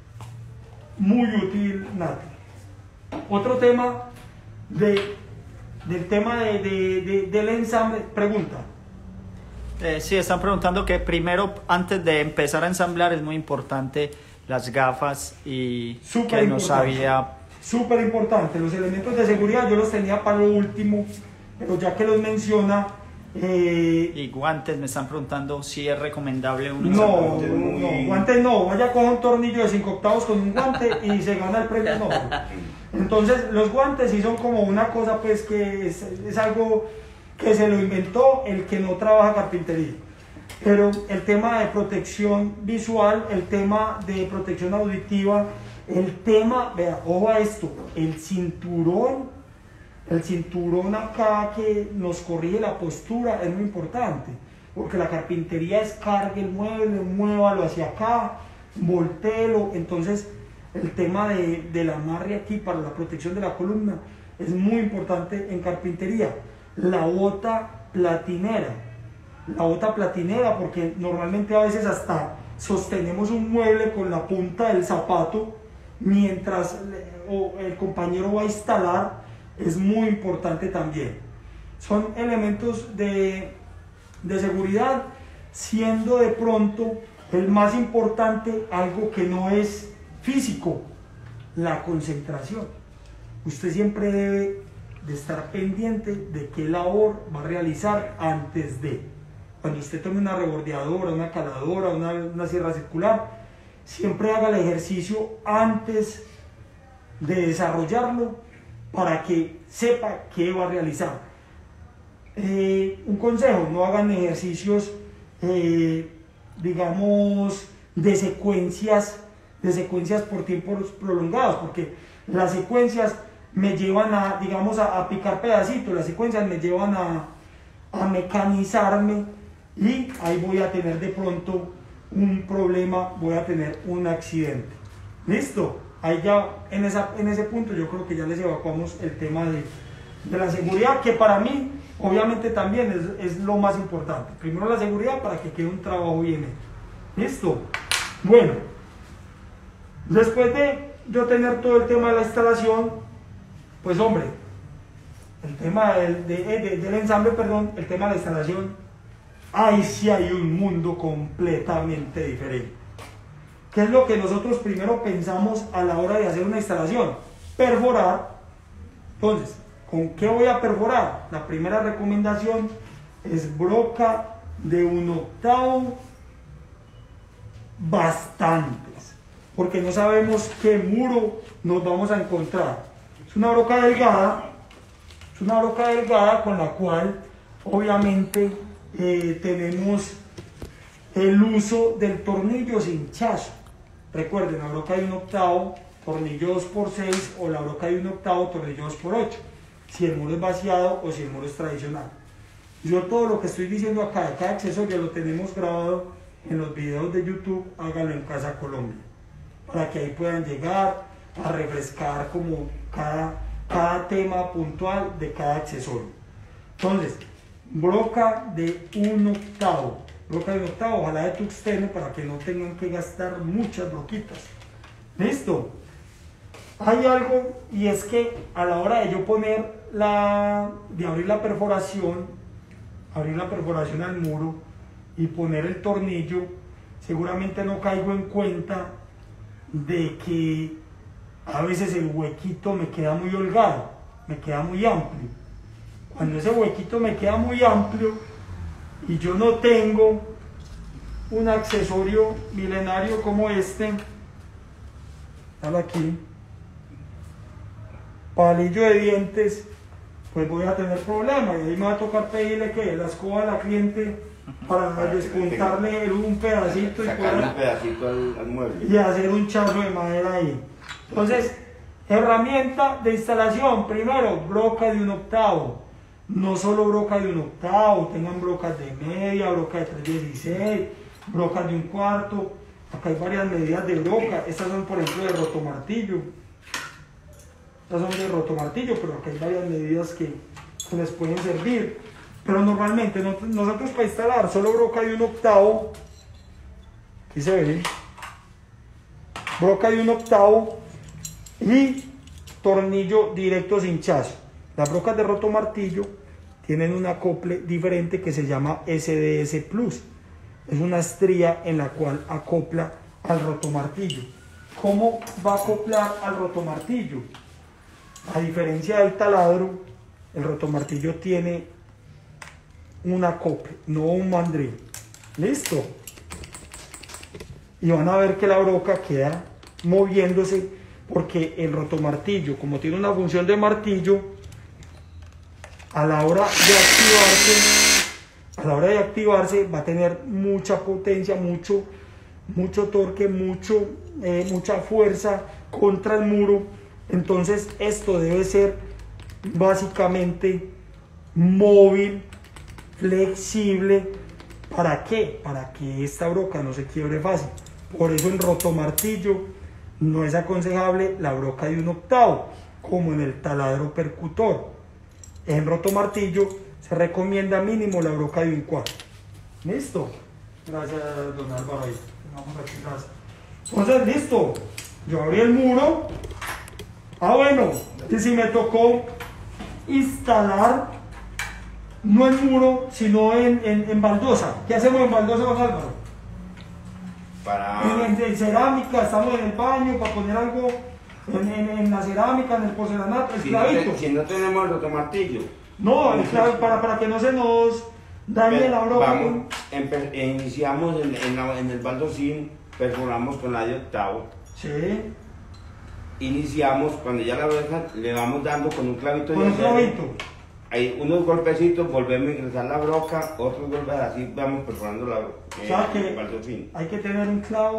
Speaker 1: Muy útil, Nati. Otro tema de, del tema de, de, de, del ensamble. Pregunta.
Speaker 2: Eh, sí, están preguntando que primero, antes de empezar a ensamblar, es muy importante las gafas y
Speaker 1: Súper
Speaker 2: que no
Speaker 1: importante.
Speaker 2: sabía.
Speaker 1: Súper importante. Los elementos de seguridad yo los tenía para lo último, pero ya que los menciona, eh,
Speaker 2: Y guantes, me están preguntando si es recomendable un
Speaker 1: no,
Speaker 2: ensamble.
Speaker 1: no,
Speaker 4: muy-
Speaker 1: no, guantes no. Vaya con un tornillo de cinco octavos con un guante y se gana el premio Nobel. Entonces, los guantes sí son como una cosa, pues, que es, es algo que se lo inventó el que no trabaja carpintería. Pero el tema de protección visual, el tema de protección auditiva, el tema, vea, ojo a esto, el cinturón, el cinturón acá que nos corrige la postura es muy importante, porque la carpintería es cargue el mueble, muévalo hacia acá, voltéelo. Entonces, el tema de, del amarre aquí para la protección de la columna es muy importante en carpintería. La bota platinera, la bota platinera, porque normalmente a veces hasta sostenemos un mueble con la punta del zapato mientras o el compañero va a instalar, es muy importante también. Son elementos de, de seguridad, siendo de pronto el más importante algo que no es físico, la concentración. Usted siempre debe de estar pendiente de qué labor va a realizar antes de. Cuando usted tome una rebordeadora, una caladora, una, una sierra circular, siempre haga el ejercicio antes de desarrollarlo para que sepa qué va a realizar. Eh, un consejo: no hagan ejercicios, eh, digamos, de secuencias, de secuencias por tiempos prolongados, porque las secuencias me llevan a, digamos, a, a picar pedacitos, las secuencias me llevan a, a mecanizarme y ahí voy a tener de pronto un problema, voy a tener un accidente. ¿Listo? Ahí ya en, esa, en ese punto yo creo que ya les evacuamos el tema de, de la seguridad, que para mí obviamente también es, es lo más importante. Primero la seguridad para que quede un trabajo bien hecho. ¿Listo? Bueno, después de yo tener todo el tema de la instalación, pues hombre, el tema del, de, de, del ensamble, perdón, el tema de la instalación, ahí sí hay un mundo completamente diferente. ¿Qué es lo que nosotros primero pensamos a la hora de hacer una instalación? Perforar. Entonces, ¿con qué voy a perforar? La primera recomendación es broca de un octavo, bastantes, porque no sabemos qué muro nos vamos a encontrar. Es una broca delgada, es una broca delgada con la cual obviamente eh, tenemos el uso del tornillo sin hinchazo. Recuerden, la broca de un octavo, tornillo dos por seis, o la broca de un octavo, tornillo dos por ocho, si el muro es vaciado o si el muro es tradicional. Yo todo lo que estoy diciendo acá de cada accesorio lo tenemos grabado en los videos de YouTube, háganlo en Casa Colombia, para que ahí puedan llegar a refrescar como cada, cada tema puntual de cada accesorio. Entonces, broca de un octavo, broca de un octavo, ojalá de tuxteno, para que no tengan que gastar muchas broquitas. ¿Listo? Hay algo, y es que a la hora de yo poner la, de abrir la perforación, abrir la perforación al muro y poner el tornillo, seguramente no caigo en cuenta de que a veces el huequito me queda muy holgado, me queda muy amplio. Cuando ese huequito me queda muy amplio y yo no tengo un accesorio milenario como este, dale aquí, palillo de dientes, pues voy a tener problemas, y ahí me va a tocar pedirle que la escoba a la cliente para, para descontarle un pedacito y,
Speaker 4: sacarle
Speaker 1: poder,
Speaker 4: un pedacito al, al mueble
Speaker 1: y hacer un chazo de madera ahí. Entonces, herramienta de instalación, primero, broca de un octavo. No solo broca de un octavo, tengan brocas de media, broca de tres dieciséis, brocas de un cuarto. Acá hay varias medidas de broca. Estas son, por ejemplo, de rotomartillo. Estas son de rotomartillo, pero acá hay varias medidas que, que les pueden servir. Pero normalmente nosotros para instalar solo broca de un octavo, aquí se ve, broca de un octavo y tornillo directo sin hinchazo. Las brocas de rotomartillo tienen un acople diferente que se llama S D S Plus. Es una estría en la cual acopla al rotomartillo. ¿Cómo va a acoplar al rotomartillo? A diferencia del taladro, el rotomartillo tiene un acople, no un mandril. ¿Listo? Y van a ver que la broca queda moviéndose porque el rotomartillo, como tiene una función de martillo, a la hora de activarse, a la hora de activarse va a tener mucha potencia, mucho, mucho torque, mucho, eh, mucha fuerza contra el muro. Entonces esto debe ser básicamente móvil, flexible. ¿Para qué? Para que esta broca no se quiebre fácil. Por eso en rotomartillo no es aconsejable la broca de un octavo, como en el taladro percutor. En rotomartillo se recomienda mínimo la broca de un cuarto. ¿Listo? Gracias, don Álvaro. Ahí. Vamos aquí, gracias. Entonces, listo. Yo abrí el muro. Ah, bueno. Y si me tocó instalar, no en muro, sino en, en, en baldosa. ¿Qué hacemos en baldosa, don Álvaro?
Speaker 4: para
Speaker 1: En, en, en cerámica, estamos en el baño para poner algo. En, en, en la cerámica, en el porcelanato, el
Speaker 4: si no,
Speaker 1: clavito.
Speaker 4: te, si no tenemos el rotomartillo.
Speaker 1: No, el clavo, para, para que no se nos dañe la broca.
Speaker 4: Vamos, empe- iniciamos en, en, la- en el baldocín, perforamos con la de octavo.
Speaker 1: Sí,
Speaker 4: Iniciamos, cuando ya la broca le vamos dando con un clavito
Speaker 1: con
Speaker 4: de
Speaker 1: un
Speaker 4: acero.
Speaker 1: clavito.
Speaker 4: Hay unos golpecitos, volvemos a ingresar la broca, otros golpes así, vamos perforando la,
Speaker 1: O sea
Speaker 4: eh,
Speaker 1: que
Speaker 4: el baldocín.
Speaker 1: hay que tener un clavo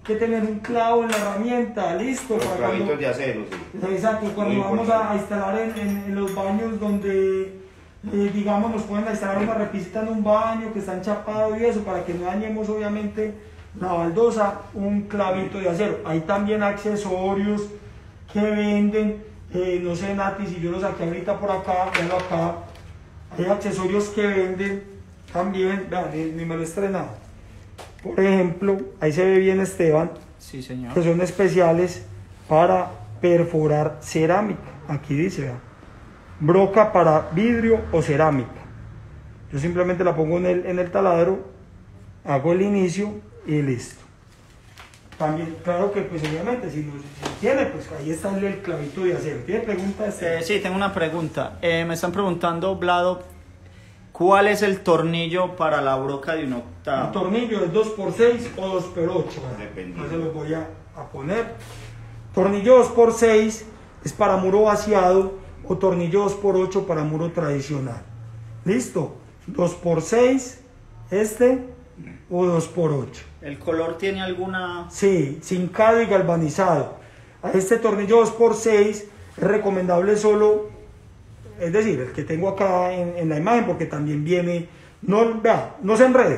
Speaker 1: que tener un clavo en la herramienta, listo.
Speaker 4: Los
Speaker 1: para
Speaker 4: clavitos
Speaker 1: cuando-
Speaker 4: de acero, sí.
Speaker 1: Exacto, cuando
Speaker 4: Muy
Speaker 1: vamos
Speaker 4: importante.
Speaker 1: a, a instalar en, en- en los baños donde, eh, digamos, nos pueden instalar una repisita en un baño que está enchapado y eso, para que no dañemos obviamente la baldosa, un clavito de acero. Hay también accesorios que venden, eh, no sé Nati, si yo los saqué ahorita por acá, véanlo acá, hay accesorios que venden también, vean, ni, ni me lo he estrenado. Por ejemplo, ahí se ve bien Esteban,
Speaker 2: Sí, señor.
Speaker 1: que son especiales para perforar cerámica. Aquí dice, vean, broca para vidrio o cerámica. Yo simplemente la pongo en el, en el taladro, hago el inicio y listo. También, claro que pues obviamente, si no si tiene, pues ahí está el, el clavito de acero. ¿Tiene preguntas?
Speaker 2: Eh, sí, tengo una pregunta. Eh, me están preguntando, Vlado, ¿cuál es el tornillo para la broca de un
Speaker 1: El
Speaker 2: octavo?
Speaker 1: tornillo es dos por seis o dos por ocho.
Speaker 4: Dependiendo.
Speaker 1: No se los voy a, a poner. Tornillo dos por seis es para muro vaciado o tornillo dos por ocho para muro tradicional. ¿Listo? dos por seis este o dos por ocho.
Speaker 2: ¿El color tiene alguna...?
Speaker 1: Sí, cincado y galvanizado. A este tornillo dos por seis es recomendable solo, es decir, el que tengo acá en, en la imagen, porque también viene, no, vea, no se enrede,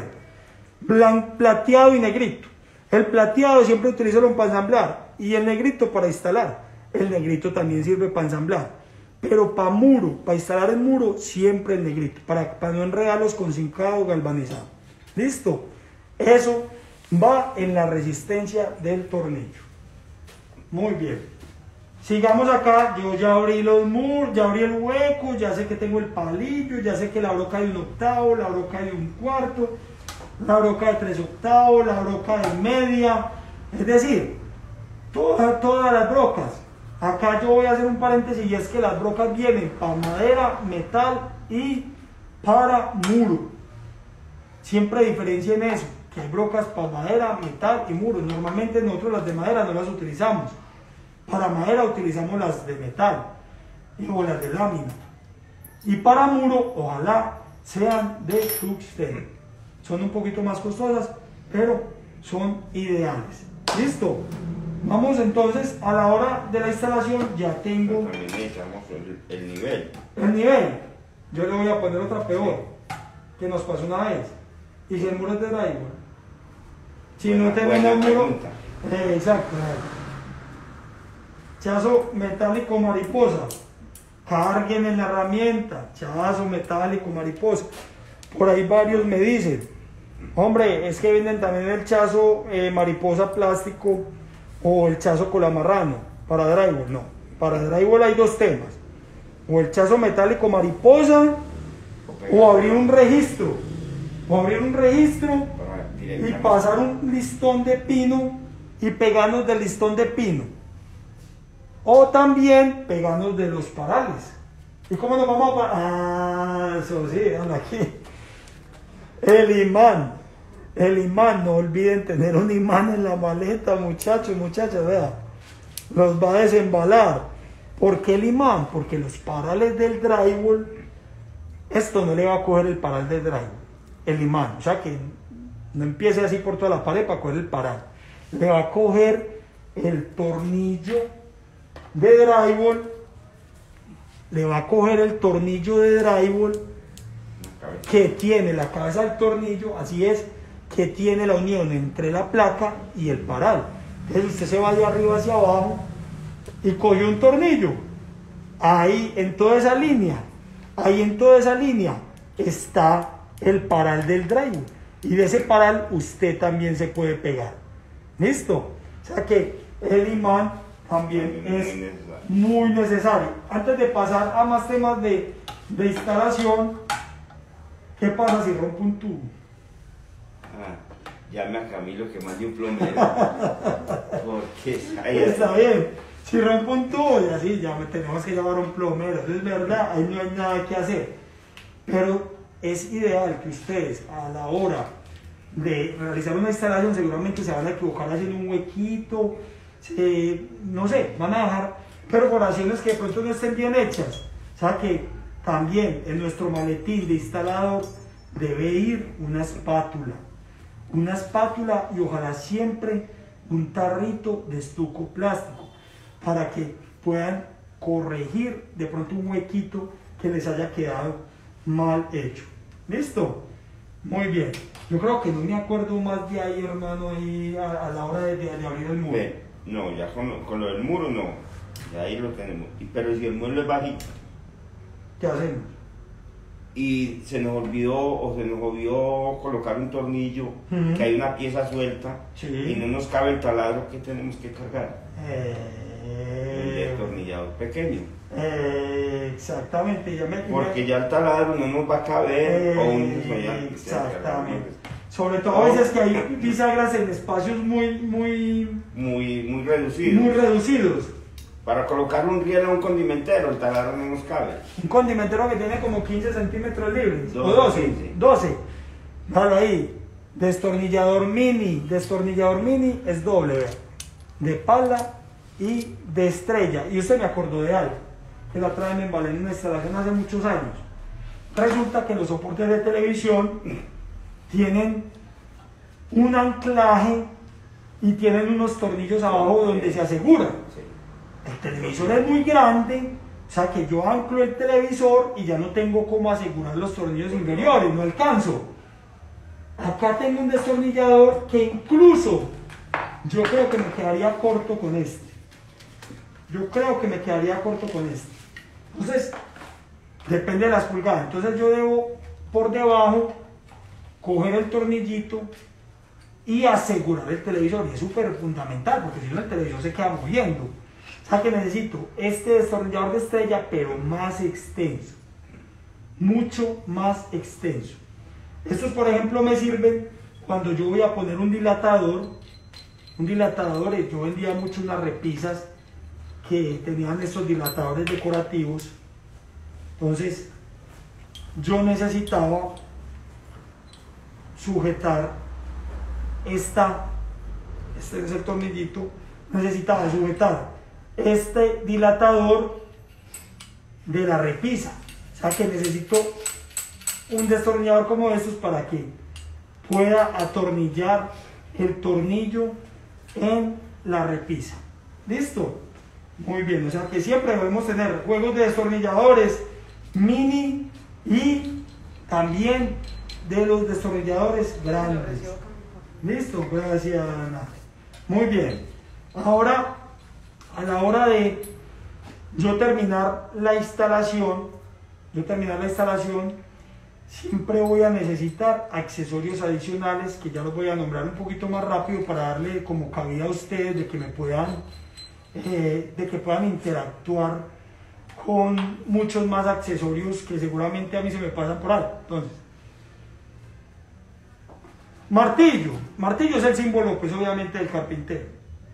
Speaker 1: Blan, plateado y negrito. El plateado siempre utilízalo para ensamblar y el negrito para instalar. El negrito también sirve para ensamblar, pero para muro, para instalar el muro, siempre el negrito, para, para no enredarlos con cincado o galvanizado. ¿Listo? Eso va en la resistencia del tornillo. Muy bien. Sigamos acá. Yo ya abrí los muros, ya abrí el hueco, ya sé que tengo el palillo, ya sé que la broca de un octavo, la broca de un cuarto, la broca de tres octavos, la broca de media. Es decir, todas, todas las brocas. Acá yo voy a hacer un paréntesis y es que las brocas vienen para madera, metal y para muro. Siempre diferencien eso, que hay brocas para madera, metal y muro. Normalmente nosotros las de madera no las utilizamos. Para madera utilizamos las de metal o las de lámina. Y para muro, ojalá sean de tungsteno. Son un poquito más costosas, pero son ideales. ¿Listo? Vamos entonces a la hora de la instalación. Ya tengo
Speaker 4: También necesitamos el, el nivel.
Speaker 1: el nivel. Yo le voy a poner otra peor, que nos pasó una vez. Y si el muro es de drywall. Si no
Speaker 4: Buena-
Speaker 1: tenemos
Speaker 4: buena
Speaker 1: muro.
Speaker 4: pregunta.
Speaker 1: Eh, exacto. Chazo metálico mariposa. Carguen en la herramienta. Chazo metálico mariposa. Por ahí varios me dicen, hombre, es que venden también el chazo eh, mariposa plástico o el chazo colamarrano para drywall. No, para drywall hay dos temas. O el chazo metálico mariposa o abrir un registro. O abrir un registro
Speaker 4: Para
Speaker 1: y
Speaker 4: directamente.
Speaker 1: pasar un listón de pino y pegarnos del listón de pino. O también pegarnos de los parales. ¿Y cómo nos vamos a parar? Ah, eso sí, vean aquí. El imán. El imán, no olviden tener un imán en la maleta, muchachos, muchachas, vean. Los va a desembalar. ¿Por qué el imán? Porque los parales del drywall, esto no le va a coger el paral del drywall. El imán, o sea que no empiece así por toda la pared para coger el paral. Le va a coger el tornillo de drywall, le va a coger el tornillo de drywall que tiene la cabeza del tornillo, así es, que tiene la unión entre la placa y el paral. Entonces usted se va de arriba hacia abajo y coge un tornillo. Ahí en toda esa línea, ahí en toda esa línea está el paral del drywall. Y de ese paral usted también se puede pegar. ¿Listo? O sea que el imán también
Speaker 4: También
Speaker 1: es
Speaker 4: muy necesario.
Speaker 1: muy necesario. Antes de pasar a más temas de, de instalación, ¿qué pasa si rompo un tubo?
Speaker 4: Ah, llame a Camilo que mande un plomero. Porque ahí
Speaker 1: Está bien. Si rompo un tubo, y así ya me tenemos que llevar a un plomero. Eso es verdad, ahí no hay nada que hacer. Pero es ideal que ustedes a la hora de realizar una instalación seguramente se van a equivocar haciendo un huequito, se- no sé, van a dejar perforaciones que de pronto no estén bien hechas. O sea que también en nuestro maletín de instalador debe ir una espátula. Una espátula y ojalá siempre un tarrito de estuco plástico para que puedan corregir de pronto un huequito que les haya quedado mal hecho. ¿Listo? Muy bien. Yo creo que no me acuerdo más de ahí, hermano, ahí a, a la hora de, de, de abrir el muro.
Speaker 4: Ve, no, ya con lo, con lo del muro no, ya ahí lo tenemos. Y- Pero si el mueble es bajito
Speaker 1: ¿Qué hacemos?
Speaker 4: y se nos olvidó o se nos olvidó colocar un tornillo,
Speaker 1: Ujú.
Speaker 4: que hay una pieza suelta
Speaker 1: Sí.
Speaker 4: y no nos cabe el taladro, que tenemos que cargar? El
Speaker 1: Eh,
Speaker 4: destornillador pequeño.
Speaker 1: eh, exactamente. Ya me,
Speaker 4: Porque
Speaker 1: me-
Speaker 4: ya el taladro no nos va a caber,
Speaker 1: Eh,
Speaker 4: o un destornillador que sea
Speaker 1: exactamente.
Speaker 4: cargado.
Speaker 1: Sobre todo a veces que hay bisagras en espacios muy, muy,
Speaker 4: Muy, muy reducido.
Speaker 1: muy reducidos.
Speaker 4: Para colocar un riel a un condimentero, el taladro no nos cabe.
Speaker 1: Un condimentero que tiene como quince centímetros libres, o
Speaker 4: doce,
Speaker 1: doce,
Speaker 4: quince.
Speaker 1: doce. Vale ahí, destornillador mini, destornillador mini es doble, vea, de pala y de estrella. Y usted me acordó de algo, que la traen en Valen en una instalación hace muchos años. Resulta que los soportes de televisión tienen un anclaje y tienen unos tornillos abajo donde se asegura.
Speaker 4: Sí.
Speaker 1: El televisor es muy grande, o sea que yo anclo el televisor y ya no tengo cómo asegurar los tornillos inferiores, no alcanzo. Acá tengo un destornillador que incluso yo creo que me quedaría corto con este. Yo creo que me quedaría corto con este. Entonces, depende de las pulgadas. Entonces yo debo por debajo coger el tornillito y asegurar el televisor. Y es súper fundamental porque si no el televisor se queda moviendo. O sea que necesito este destornillador de estrella, pero más extenso. Mucho más extenso. Estos, por ejemplo, me sirven cuando yo voy a poner un dilatador. Un dilatador, eh, yo vendía mucho unas repisas que tenían estos dilatadores decorativos. Entonces, yo necesitaba sujetar esta, este es el tornillito, necesitaba sujetar este dilatador de la repisa. O sea que necesito un destornillador como estos para que pueda atornillar el tornillo en la repisa. ¿Listo? Muy bien, o sea que siempre debemos tener juegos de destornilladores mini y también de los destornilladores grandes. ¿Listo? Gracias, Ana. Muy bien. Ahora, a la hora de yo terminar la instalación, yo terminar la instalación, siempre voy a necesitar accesorios adicionales que ya los voy a nombrar un poquito más rápido para darle como cabida a ustedes de que me puedan, eh, de que puedan interactuar con muchos más accesorios que seguramente a mí se me pasan por alto. Entonces, martillo. Martillo es el símbolo, pues obviamente, del carpintero.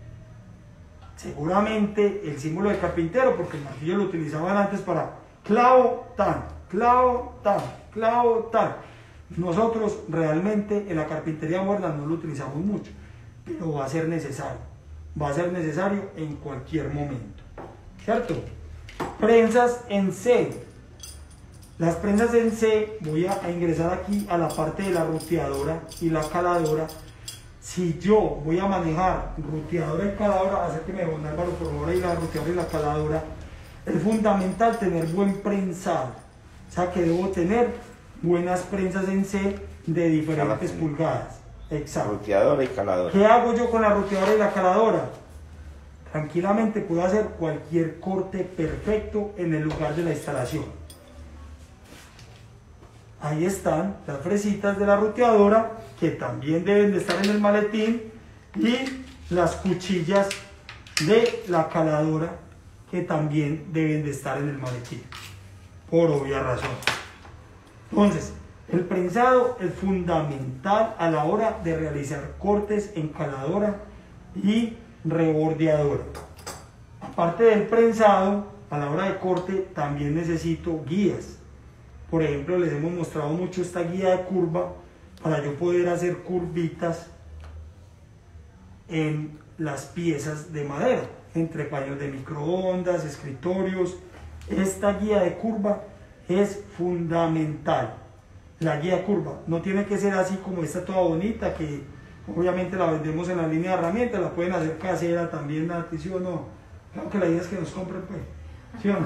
Speaker 1: Seguramente el símbolo del carpintero, porque el martillo lo utilizaban antes para clavo, tan, clavo, tan, clavo, tan. Nosotros realmente en la carpintería moderna no lo utilizamos mucho, pero va a ser necesario. Va a ser necesario en cualquier momento. ¿Cierto? Prensas en C. Las prensas en C, voy a, a ingresar aquí a la parte de la ruteadora y la caladora. Si yo voy a manejar ruteadora y caladora, acérqueme, don Álvaro, por favor, ahí la ruteadora y la caladora, es fundamental tener buen prensado. O sea que debo tener buenas prensas en C de diferentes pulgadas. Exacto.
Speaker 4: Ruteadora y caladora.
Speaker 1: ¿Qué hago yo con la ruteadora y la caladora? Tranquilamente puedo hacer cualquier corte perfecto en el lugar de la instalación. Ahí están las fresitas de la ruteadora, que también deben de estar en el maletín, y las cuchillas de la caladora, que también deben de estar en el maletín, por obvia razón. Entonces, el prensado es fundamental a la hora de realizar cortes en caladora y rebordeadora. Aparte del prensado, a la hora de corte también necesito guías. Por ejemplo, les hemos mostrado mucho esta guía de curva para yo poder hacer curvitas en las piezas de madera, entre paños de microondas, escritorios. Esta guía de curva es fundamental. La guía curva no tiene que ser así como esta toda bonita, que obviamente la vendemos en la línea de herramientas, la pueden hacer casera también, Nati, ¿sí o no? Claro que la idea es que nos compren, pues, ¿sí o no?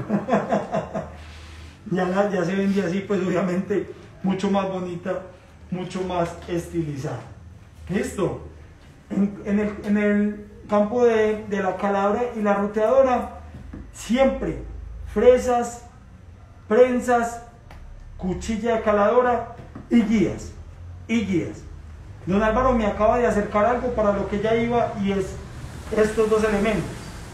Speaker 1: ya, la, ya se vende así, pues obviamente mucho más bonita, mucho más estilizada. ¿Listo? En, en, el, en el campo de, de la caladora y la roteadora, siempre fresas, prensas, cuchilla de caladora y guías, y guías. Don Álvaro me acaba de acercar algo para lo que ya iba, y es estos dos elementos.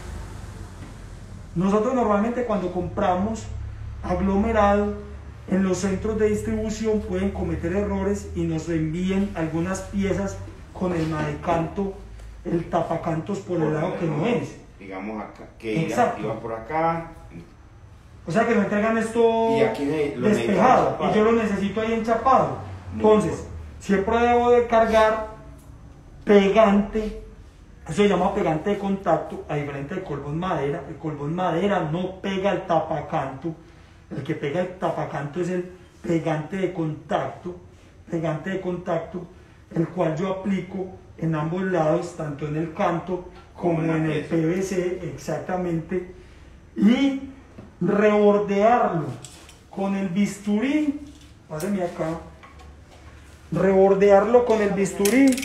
Speaker 1: Nosotros normalmente cuando compramos aglomerado en los centros de distribución pueden cometer errores y nos envíen algunas piezas con el madecanto, el tapacantos por el lado que no es.
Speaker 4: Digamos acá, que ya iba por acá.
Speaker 1: O sea que me entregan esto
Speaker 4: y aquí lo
Speaker 1: despejado y yo lo necesito ahí enchapado. Entonces, siempre debo de cargar pegante, eso se llama pegante de contacto, a diferencia de colbón madera. El colbón madera no pega el tapacanto, el que pega el tapacanto es el pegante de contacto, pegante de contacto, el cual yo aplico en ambos lados, tanto en el canto como en el P V C, exactamente, y rebordearlo con el bisturí, pásame acá, rebordearlo con el bisturí,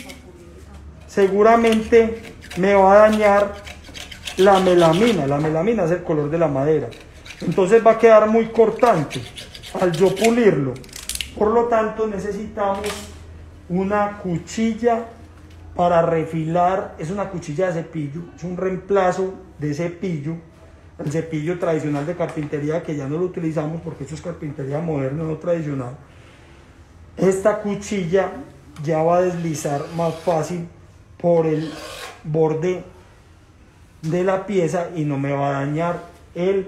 Speaker 1: seguramente me va a dañar la melamina. La melamina es el color de la madera, entonces va a quedar muy cortante al yo pulirlo. Por lo tanto necesitamos una cuchilla para refilar, es una cuchilla de cepillo, es un reemplazo de cepillo, el cepillo tradicional de carpintería que ya no lo utilizamos porque esto es carpintería moderna, no tradicional. Esta cuchilla ya va a deslizar más fácil por el borde de la pieza y no me va a dañar el,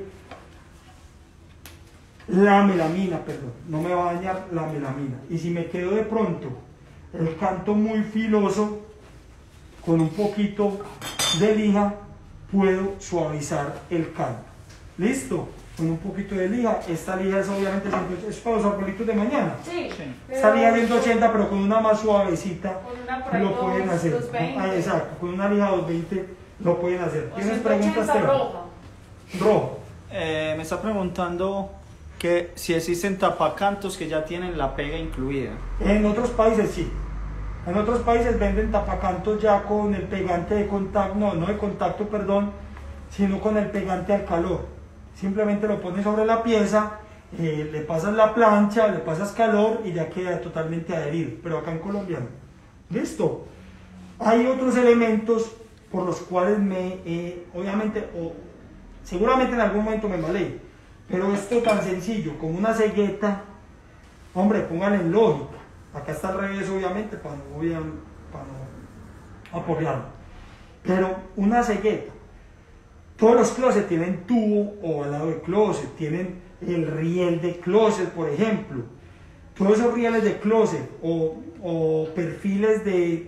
Speaker 1: la melamina, perdón, no me va a dañar la melamina. Y si me quedo de pronto el canto muy filoso, con un poquito de lija puedo suavizar el canto. ¿Listo? Con un poquito de lija. Esta lija es obviamente es para los arbolitos de mañana.
Speaker 3: Sí.
Speaker 1: Esta lija ciento ochenta, pero con una más suavecita
Speaker 3: con una por ahí
Speaker 1: lo pueden
Speaker 3: dos,
Speaker 1: hacer.
Speaker 3: doscientos veinte.
Speaker 1: Ah, exacto, con una lija doscientos veinte lo pueden hacer. ¿Tienes preguntas, Teo?
Speaker 3: roja.
Speaker 1: Rojo.
Speaker 2: Eh, me está preguntando que si existen tapacantos que ya tienen la pega incluida.
Speaker 1: En otros países sí. En otros países venden tapacantos ya con el pegante de contacto, no, no de contacto, perdón, sino con el pegante al calor. Simplemente lo pones sobre la pieza, eh, le pasas la plancha, le pasas calor y ya queda totalmente adherido. Pero acá en Colombia no. ¿Listo? Hay otros elementos por los cuales me, eh, obviamente, o seguramente en algún momento me malé, pero esto tan sencillo, como una cegueta, hombre, pónganle en lógica. Acá está al revés, obviamente, para no, voy a, para no apoyarlo. Pero una cegueta. Todos los closets tienen tubo ovalado de closet, tienen el riel de closet, por ejemplo. Todos esos rieles de closet o, o perfiles de,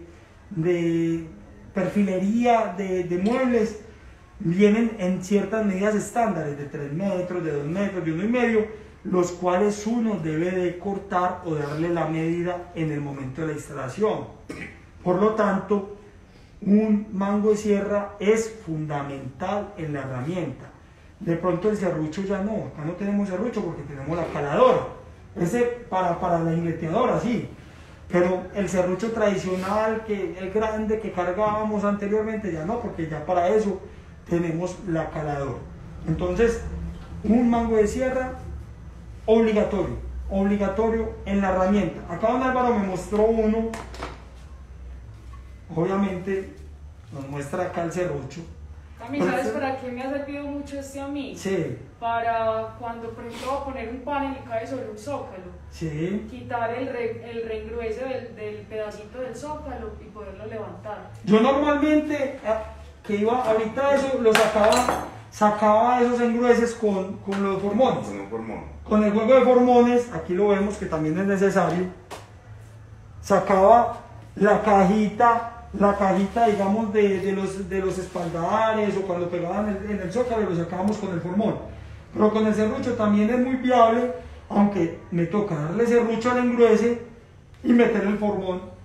Speaker 1: de perfilería de, de muebles vienen en ciertas medidas estándares de tres metros, de dos metros, de uno y medio, los cuales uno debe de cortar o darle la medida en el momento de la instalación. Por lo tanto, un mango de sierra es fundamental en la herramienta. De pronto el serrucho ya no, acá no tenemos serrucho porque tenemos la caladora. Ese para, para la ingleteadora, sí. Pero el serrucho tradicional, que el grande que cargábamos anteriormente, ya no, porque ya para eso tenemos la caladora. Entonces, un mango de sierra obligatorio, obligatorio en la herramienta. Acá don Álvaro me mostró uno, obviamente nos muestra acá el serrucho.
Speaker 3: También, ¿sabes para qué me ha servido mucho este a mí?
Speaker 1: Sí.
Speaker 3: Para cuando, por ejemplo, voy a poner un panel y cae sobre un zócalo.
Speaker 1: Sí.
Speaker 3: Quitar el, re, el reengruese del, del pedacito del zócalo y poderlo levantar.
Speaker 1: Yo normalmente, que iba ahorita eso, lo sacaba, sacaba esos engrueses con, con los formones.
Speaker 4: Con un formón.
Speaker 1: Con el juego de formones, aquí lo vemos que también es necesario. Sacaba la cajita. La cajita, digamos, de, de, los, de los espaldarares o cuando pegaban en el, en el zócalo lo sacábamos con el formón. Pero con el serrucho también es muy viable, aunque me toca darle serrucho al engruese y meter el formón. Uh-huh.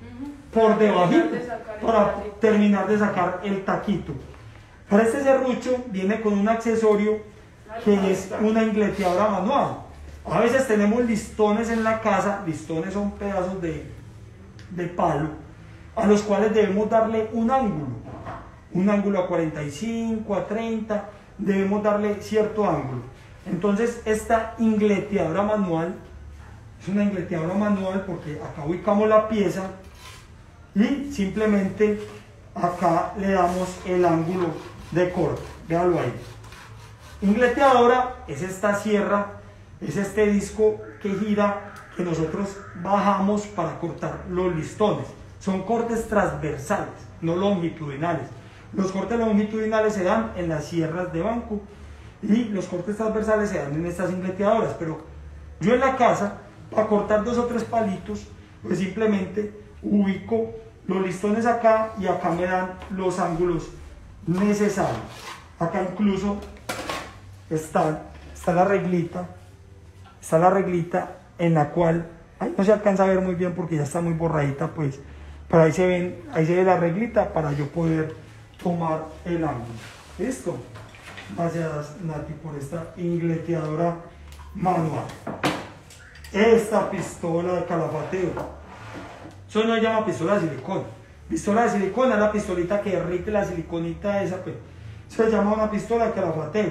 Speaker 1: por debajito,
Speaker 3: de sacar el
Speaker 1: para
Speaker 3: taquito.
Speaker 1: terminar de sacar el taquito. Para este serrucho viene con un accesorio que es una ingleteadora manual. A veces tenemos listones en la casa, listones son pedazos de, de palo, a los cuales debemos darle un ángulo, un ángulo a cuarenta y cinco, a treinta, debemos darle cierto ángulo. Entonces esta ingleteadora manual, es una ingleteadora manual porque acá ubicamos la pieza y simplemente acá le damos el ángulo de corte, véalo ahí. Ingleteadora es esta sierra, es este disco que gira, que nosotros bajamos para cortar los listones. Son cortes transversales, no longitudinales. Los cortes longitudinales se dan en las sierras de banco y los cortes transversales se dan en estas ingleteadoras. Pero yo en la casa, para cortar dos o tres palitos, pues simplemente ubico los listones acá y acá me dan los ángulos necesarios. Acá incluso está, está la reglita, está la reglita en la cual, ahí no se alcanza a ver muy bien porque ya está muy borradita, pues, pero ahí se ven, ahí se ve la reglita para yo poder tomar el ángulo. ¿Listo? Gracias, Nati, por esta ingleteadora manual. Esta pistola de calafateo, eso no se llama pistola de silicona. Pistola de silicona es la pistolita que derrite la siliconita esa, pues. Se llama una pistola de calafateo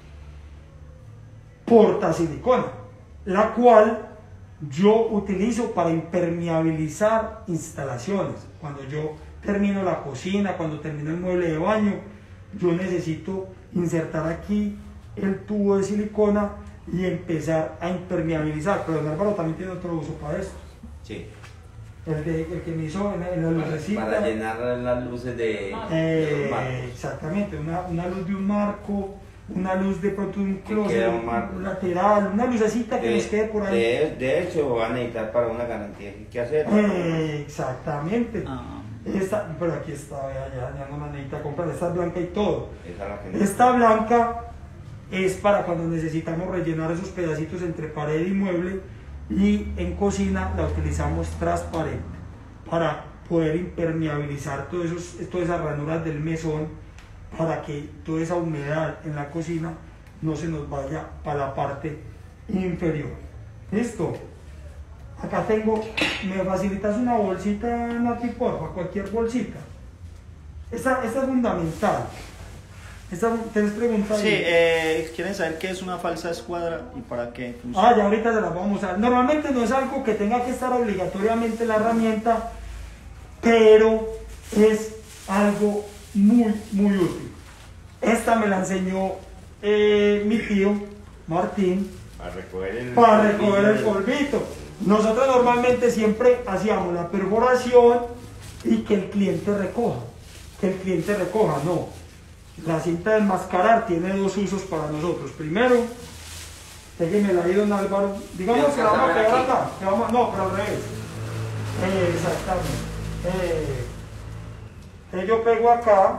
Speaker 1: porta silicona, la cual yo utilizo para impermeabilizar instalaciones. Cuando yo termino la cocina, cuando termino el mueble de baño, yo necesito insertar aquí el tubo de silicona y empezar a impermeabilizar. Pero don Álvaro también tiene otro uso para esto.
Speaker 4: Sí.
Speaker 1: El, de, el que me hizo en, en la
Speaker 4: Para,
Speaker 1: lucecita.
Speaker 4: para llenar las luces de,
Speaker 1: Eh,
Speaker 4: de los marcos.
Speaker 1: exactamente, una, una luz de un marco, una luz de pronto de un
Speaker 4: Que
Speaker 1: closet,
Speaker 4: queda un marco.
Speaker 1: un lateral, una lucecita que
Speaker 4: De,
Speaker 1: nos quede por ahí.
Speaker 4: de, de hecho, van a necesitar para una garantía. ¿Qué hacer?
Speaker 1: Eh, exactamente.
Speaker 2: Ah,
Speaker 1: Esta, pero aquí está, vea, ya, ya no la necesita comprar, esta es blanca y todo.
Speaker 4: Esa es la que
Speaker 1: Esta blanca es para cuando necesitamos rellenar esos pedacitos entre pared y mueble, y en cocina la utilizamos transparente para poder impermeabilizar todos esos, todas esas ranuras del mesón, para que toda esa humedad en la cocina no se nos vaya para la parte inferior. ¿Listo? Acá tengo, me facilitas una bolsita, Nati, porfa, cualquier bolsita. Esta, esta es fundamental. Esta, ¿tienes preguntas?
Speaker 2: sí, eh, quieren saber qué es una falsa escuadra y para qué funciona.
Speaker 1: Ah, ya ahorita se las vamos a usar. Normalmente no es algo que tenga que estar obligatoriamente la herramienta, pero es algo muy, muy útil. Esta me la enseñó eh, mi tío Martín
Speaker 4: Para recoger el,
Speaker 1: para recoger el polvito. Nosotros normalmente siempre hacíamos la perforación y que el cliente recoja. Que el cliente recoja, no. La cinta de enmascarar tiene dos usos para nosotros. Primero, déjenmela ahí, don Álvaro. Digamos que la vamos a pegar acá. Que vamos, no, pero al revés. Eh, exactamente. Eh, entonces yo pego acá.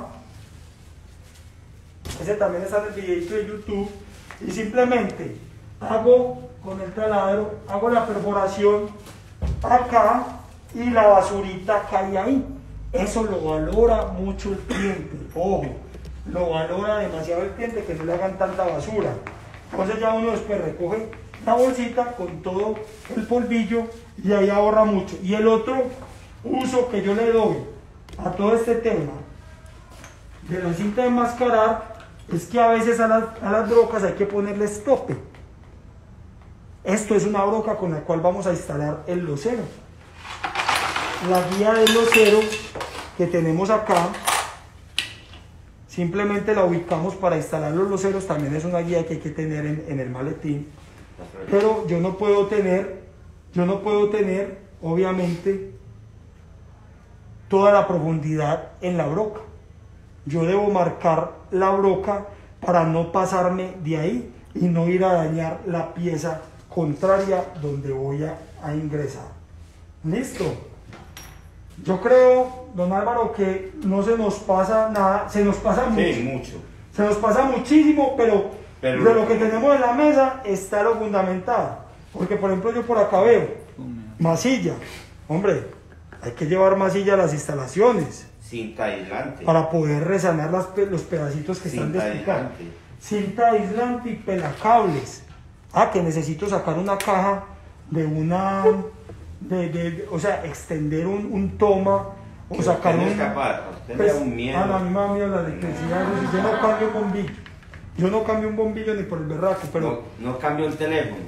Speaker 1: Ese también está en el videito de YouTube. Y simplemente hago con el taladro, hago la perforación acá y la basurita cae ahí. Eso lo valora mucho el cliente. Ojo, lo valora demasiado el cliente, que no le hagan tanta basura. Entonces ya uno después recoge la bolsita con todo el polvillo y ahí ahorra mucho. Y el otro uso que yo le doy a todo este tema de la cinta de enmascarar es que a veces a las, a las brocas hay que ponerles tope. Esto es una broca con la cual vamos a instalar el losero. La guía del losero que tenemos acá, simplemente la ubicamos para instalar los loseros. También es una guía que hay que tener en, en el maletín. Pero yo no puedo tener, yo no puedo tener, obviamente, toda la profundidad en la broca. Yo debo marcar la broca para no pasarme de ahí y no ir a dañar la pieza contraria donde voy a, a ingresar. ¿Listo? Yo creo, don Álvaro, que no se nos pasa nada, se nos pasa mucho.
Speaker 4: Sí, mucho.
Speaker 1: Se nos pasa muchísimo, pero,
Speaker 4: Pero-
Speaker 1: de lo que tenemos en la mesa está lo fundamental. Porque, por ejemplo, yo por acá veo masilla. Hombre, hay que llevar masilla a las instalaciones
Speaker 4: Cinta aislante.
Speaker 1: para poder resanar las, los pedacitos que están
Speaker 4: Cinta
Speaker 1: despicados.
Speaker 4: aislante.
Speaker 1: Cinta aislante y pelacables. Ah, que necesito sacar una caja de una, de, de, de- o sea, extender un, un toma o
Speaker 4: Que
Speaker 1: sacar
Speaker 4: usted no
Speaker 1: un...
Speaker 4: es capaz, a usted le
Speaker 1: Pues,
Speaker 4: da un miedo.
Speaker 1: a la misma miedo la electricidad, yo no cambio bombillo. Yo no cambio un bombillo ni por el berraco, pero...
Speaker 4: No, no cambio el teléfono.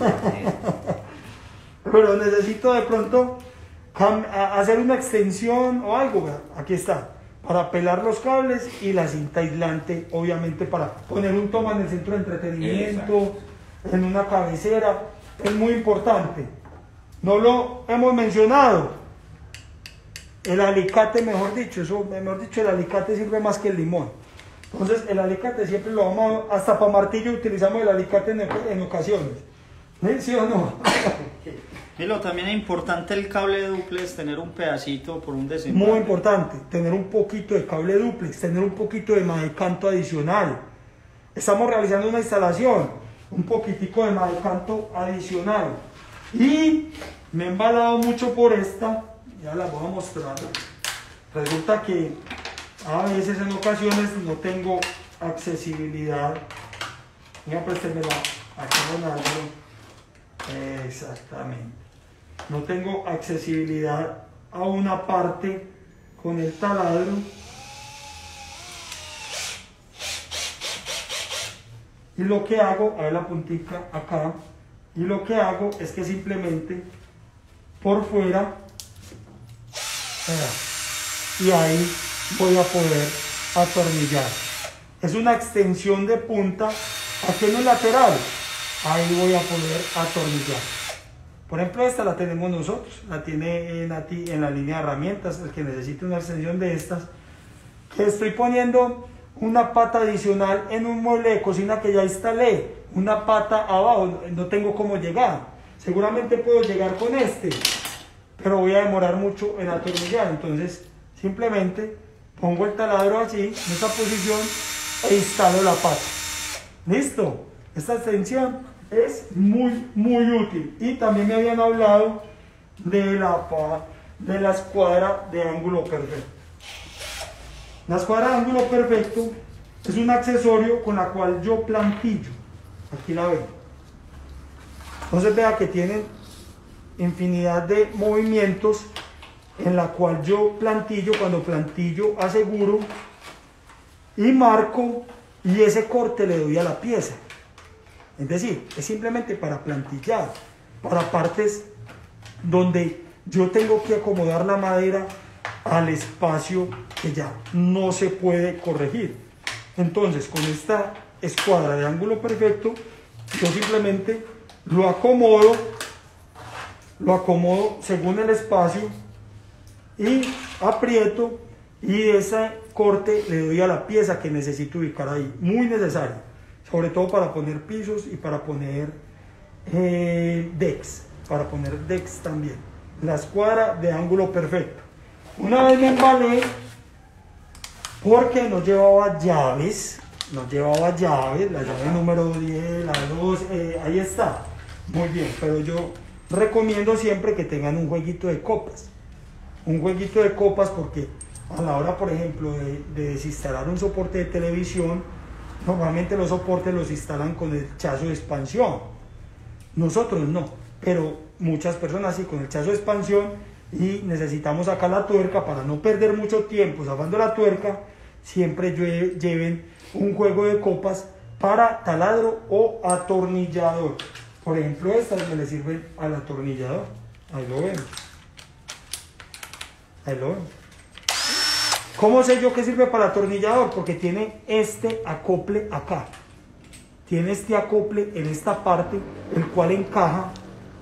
Speaker 1: Pero necesito de pronto cam- a- hacer una extensión o algo, vea, aquí está, para pelar los cables y la cinta aislante, obviamente para poner un toma en el centro de entretenimiento,
Speaker 4: Exacto.
Speaker 1: en una cabecera, es muy importante. No lo hemos mencionado, el alicate, mejor dicho, eso, mejor dicho, el alicate sirve más que el limón. Entonces el alicate siempre lo vamos a, hasta para martillo utilizamos el alicate en, en ocasiones. ¿Sí o no?
Speaker 2: Milo, también es importante el cable duplex, tener un pedacito por un desembolso.
Speaker 1: Muy importante, tener un poquito de cable duplex, tener un poquito de madecanto adicional. Estamos realizando una instalación, un poquitico de madecanto adicional. Y me he embalado mucho por esta, ya la voy a mostrar. Resulta que a veces en ocasiones no tengo accesibilidad. Mira, préstemela, acá en algo. Exactamente. No tengo accesibilidad a una parte con el taladro. Y lo que hago, a ver la puntica acá, y lo que hago es que simplemente por fuera, vea, y ahí voy a poder atornillar. Es una extensión de punta aquí en el lateral, ahí voy a poder atornillar. Por ejemplo, esta la tenemos nosotros, la tiene Nati en la línea de herramientas, el que necesite una extensión de estas, que estoy poniendo una pata adicional en un mueble de cocina que ya instalé, una pata abajo, no tengo cómo llegar. Seguramente puedo llegar con este, pero voy a demorar mucho en atornillar, entonces simplemente pongo el taladro así, en esta posición, e instalo la pata. ¿Listo? Esta extensión es muy, muy útil. Y también me habían hablado de la, pa- de la escuadra de ángulo perfecto. La escuadra de ángulo perfecto es un accesorio con la cual yo plantillo. Aquí la ven. Entonces vea que tienen infinidad de movimientos en la cual yo plantillo, cuando plantillo aseguro y marco y ese corte le doy a la pieza. Es decir, es simplemente para plantillar, para partes donde yo tengo que acomodar la madera al espacio que ya no se puede corregir. Entonces, con esta escuadra de ángulo perfecto, yo simplemente lo acomodo, lo acomodo según el espacio y aprieto y ese corte le doy a la pieza que necesito ubicar ahí. Muy necesario, sobre todo para poner pisos y para poner eh, decks, para poner decks también. La escuadra de ángulo perfecto. Una vez me embalé porque no llevaba llaves, no llevaba llaves, la llave número diez, la dos, eh, ahí está, muy bien, pero yo recomiendo siempre que tengan un jueguito de copas, un jueguito de copas porque a la hora, por ejemplo, de, de desinstalar un soporte de televisión, normalmente los soportes los instalan con el chazo de expansión, nosotros no, pero muchas personas sí con el chazo de expansión, y necesitamos sacar la tuerca para no perder mucho tiempo zafando la tuerca. Siempre lle- lleven un juego de copas para taladro o atornillador. Por ejemplo, estas me le sirven al atornillador. Ahí lo ven. Ahí lo ven. ¿Cómo sé yo que sirve para el atornillador? Porque tiene este acople acá. Tiene este acople en esta parte, el cual encaja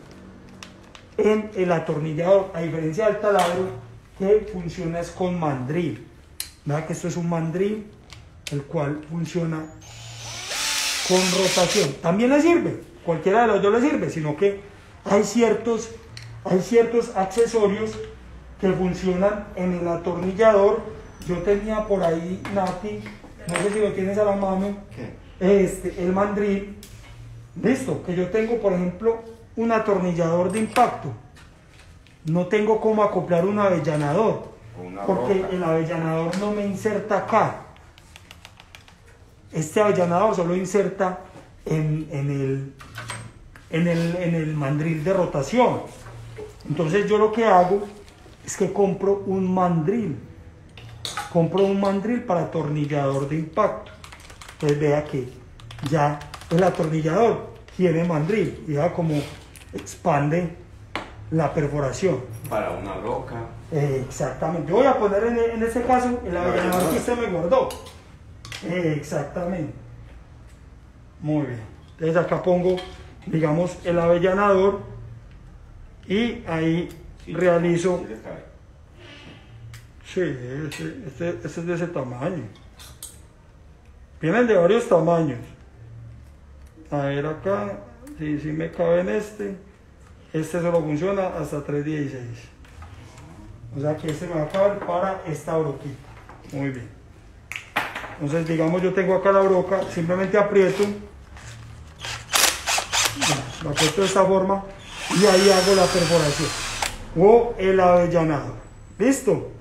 Speaker 1: en el atornillador, a diferencia del taladro que funciona es con mandril. Vean que esto es un mandril, el cual funciona con rotación. También le sirve, cualquiera de los dos le sirve, sino que hay ciertos, hay ciertos accesorios que funcionan en el atornillador. Yo tenía por ahí, Nati, no sé si lo tienes a la mano, este, el mandril, listo, que yo tengo, por ejemplo, un atornillador de impacto. no tengo cómo acoplar un avellanador,
Speaker 4: Con una
Speaker 1: porque
Speaker 4: roca.
Speaker 1: el avellanador no me inserta acá. Este avellanador solo inserta en, en, el, en, el, en el mandril de rotación. Entonces yo lo que hago es que compro un mandril. Compro un mandril para atornillador de impacto. Entonces vea que ya el atornillador tiene mandril y ya como expande la perforación.
Speaker 4: Para una roca.
Speaker 1: Eh, exactamente. Yo voy a poner en, en este caso el avellanador que usted me guardó. Eh, exactamente. Muy bien. Entonces acá pongo, digamos, el avellanador y ahí
Speaker 4: Sí,
Speaker 1: realizo.
Speaker 4: sí le cabe.
Speaker 1: Sí, este, este, este es de ese tamaño. Vienen de varios tamaños. A ver acá, si, si me cabe en este. Este solo funciona hasta tres dieciséis. O sea que este me va a caber para esta broquita. Muy bien. Entonces, digamos, yo tengo acá la broca, simplemente aprieto. Lo aprieto de esta forma y ahí hago la perforación. O el avellanado. ¿Listo?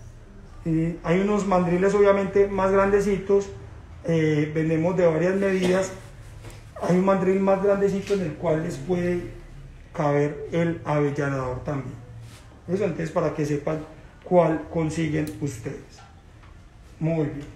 Speaker 1: Y hay unos mandriles obviamente más grandecitos. Eh, vendemos de varias medidas. Hay un mandril más grandecito en el cual les puede caber el avellanador también. Eso entonces para que sepan cuál consiguen ustedes. Muy bien.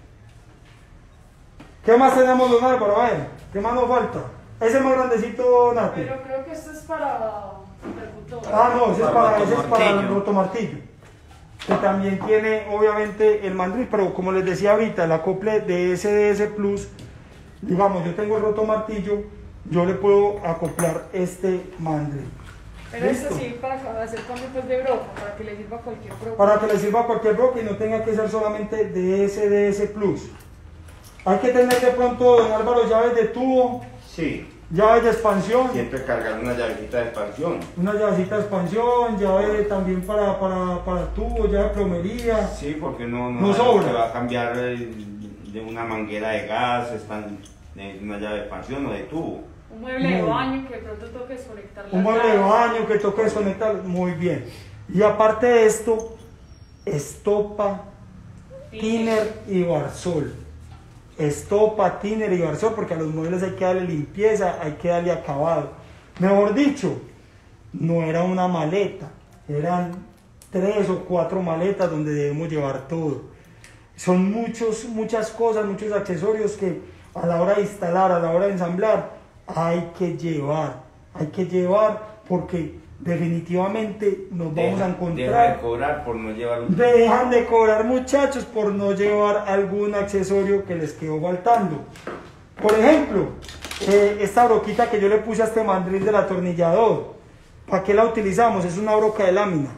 Speaker 1: ¿Qué más tenemos, don Álvaro? A ver, ¿qué más nos falta? Ese más grandecito, Nati.
Speaker 3: Pero creo que esto es para percutor.
Speaker 1: Ah, no, ese es para, ese es para el
Speaker 2: rotomartillo.
Speaker 1: rotomartillo. Que también tiene obviamente el mandril, pero como les decía ahorita, el acople de S D S Plus, digamos, yo tengo el rotomartillo, yo le puedo acoplar este mandril.
Speaker 3: Pero esto
Speaker 1: ¿Listo?
Speaker 3: sí para hacer cambios de broca, para que le sirva a cualquier broca.
Speaker 1: Para que le sirva a cualquier broca y no tenga que ser solamente de S D S Plus. Hay que tener de pronto, don Álvaro, llaves de tubo,
Speaker 4: Sí,
Speaker 1: llaves de expansión,
Speaker 4: siempre cargar una llavecita de expansión.
Speaker 1: una llavecita de expansión, llave también para, para, para tubo, llave de plomería.
Speaker 4: Sí, porque no, no,
Speaker 1: No
Speaker 4: es
Speaker 1: sobra.
Speaker 4: que va a cambiar eh, de una manguera de gas, están de una llave de expansión o de tubo.
Speaker 3: Un mueble de
Speaker 1: Muy
Speaker 3: baño que de pronto toque desconectar las
Speaker 1: Un mueble de
Speaker 3: llaves.
Speaker 1: baño que toque desconectar, muy bien. Y aparte de esto, estopa, thinner y barsol. Estopa, thinner y barsol, porque a los muebles hay que darle limpieza, hay que darle acabado. Mejor dicho, no era una maleta, eran tres o cuatro maletas donde debemos llevar todo. Son muchos, muchas cosas, muchos accesorios que a la hora de instalar, a la hora de ensamblar, hay que llevar, hay que llevar porque definitivamente nos vamos
Speaker 4: Deja-
Speaker 1: a
Speaker 4: Deja de
Speaker 1: encontrar,
Speaker 4: cobrar por no llevar un...
Speaker 1: dejan de cobrar muchachos por no llevar algún accesorio que les quedó faltando. Por ejemplo, eh, esta broquita que yo le puse a este mandril del atornillador, ¿para qué la utilizamos? Es una broca de lámina.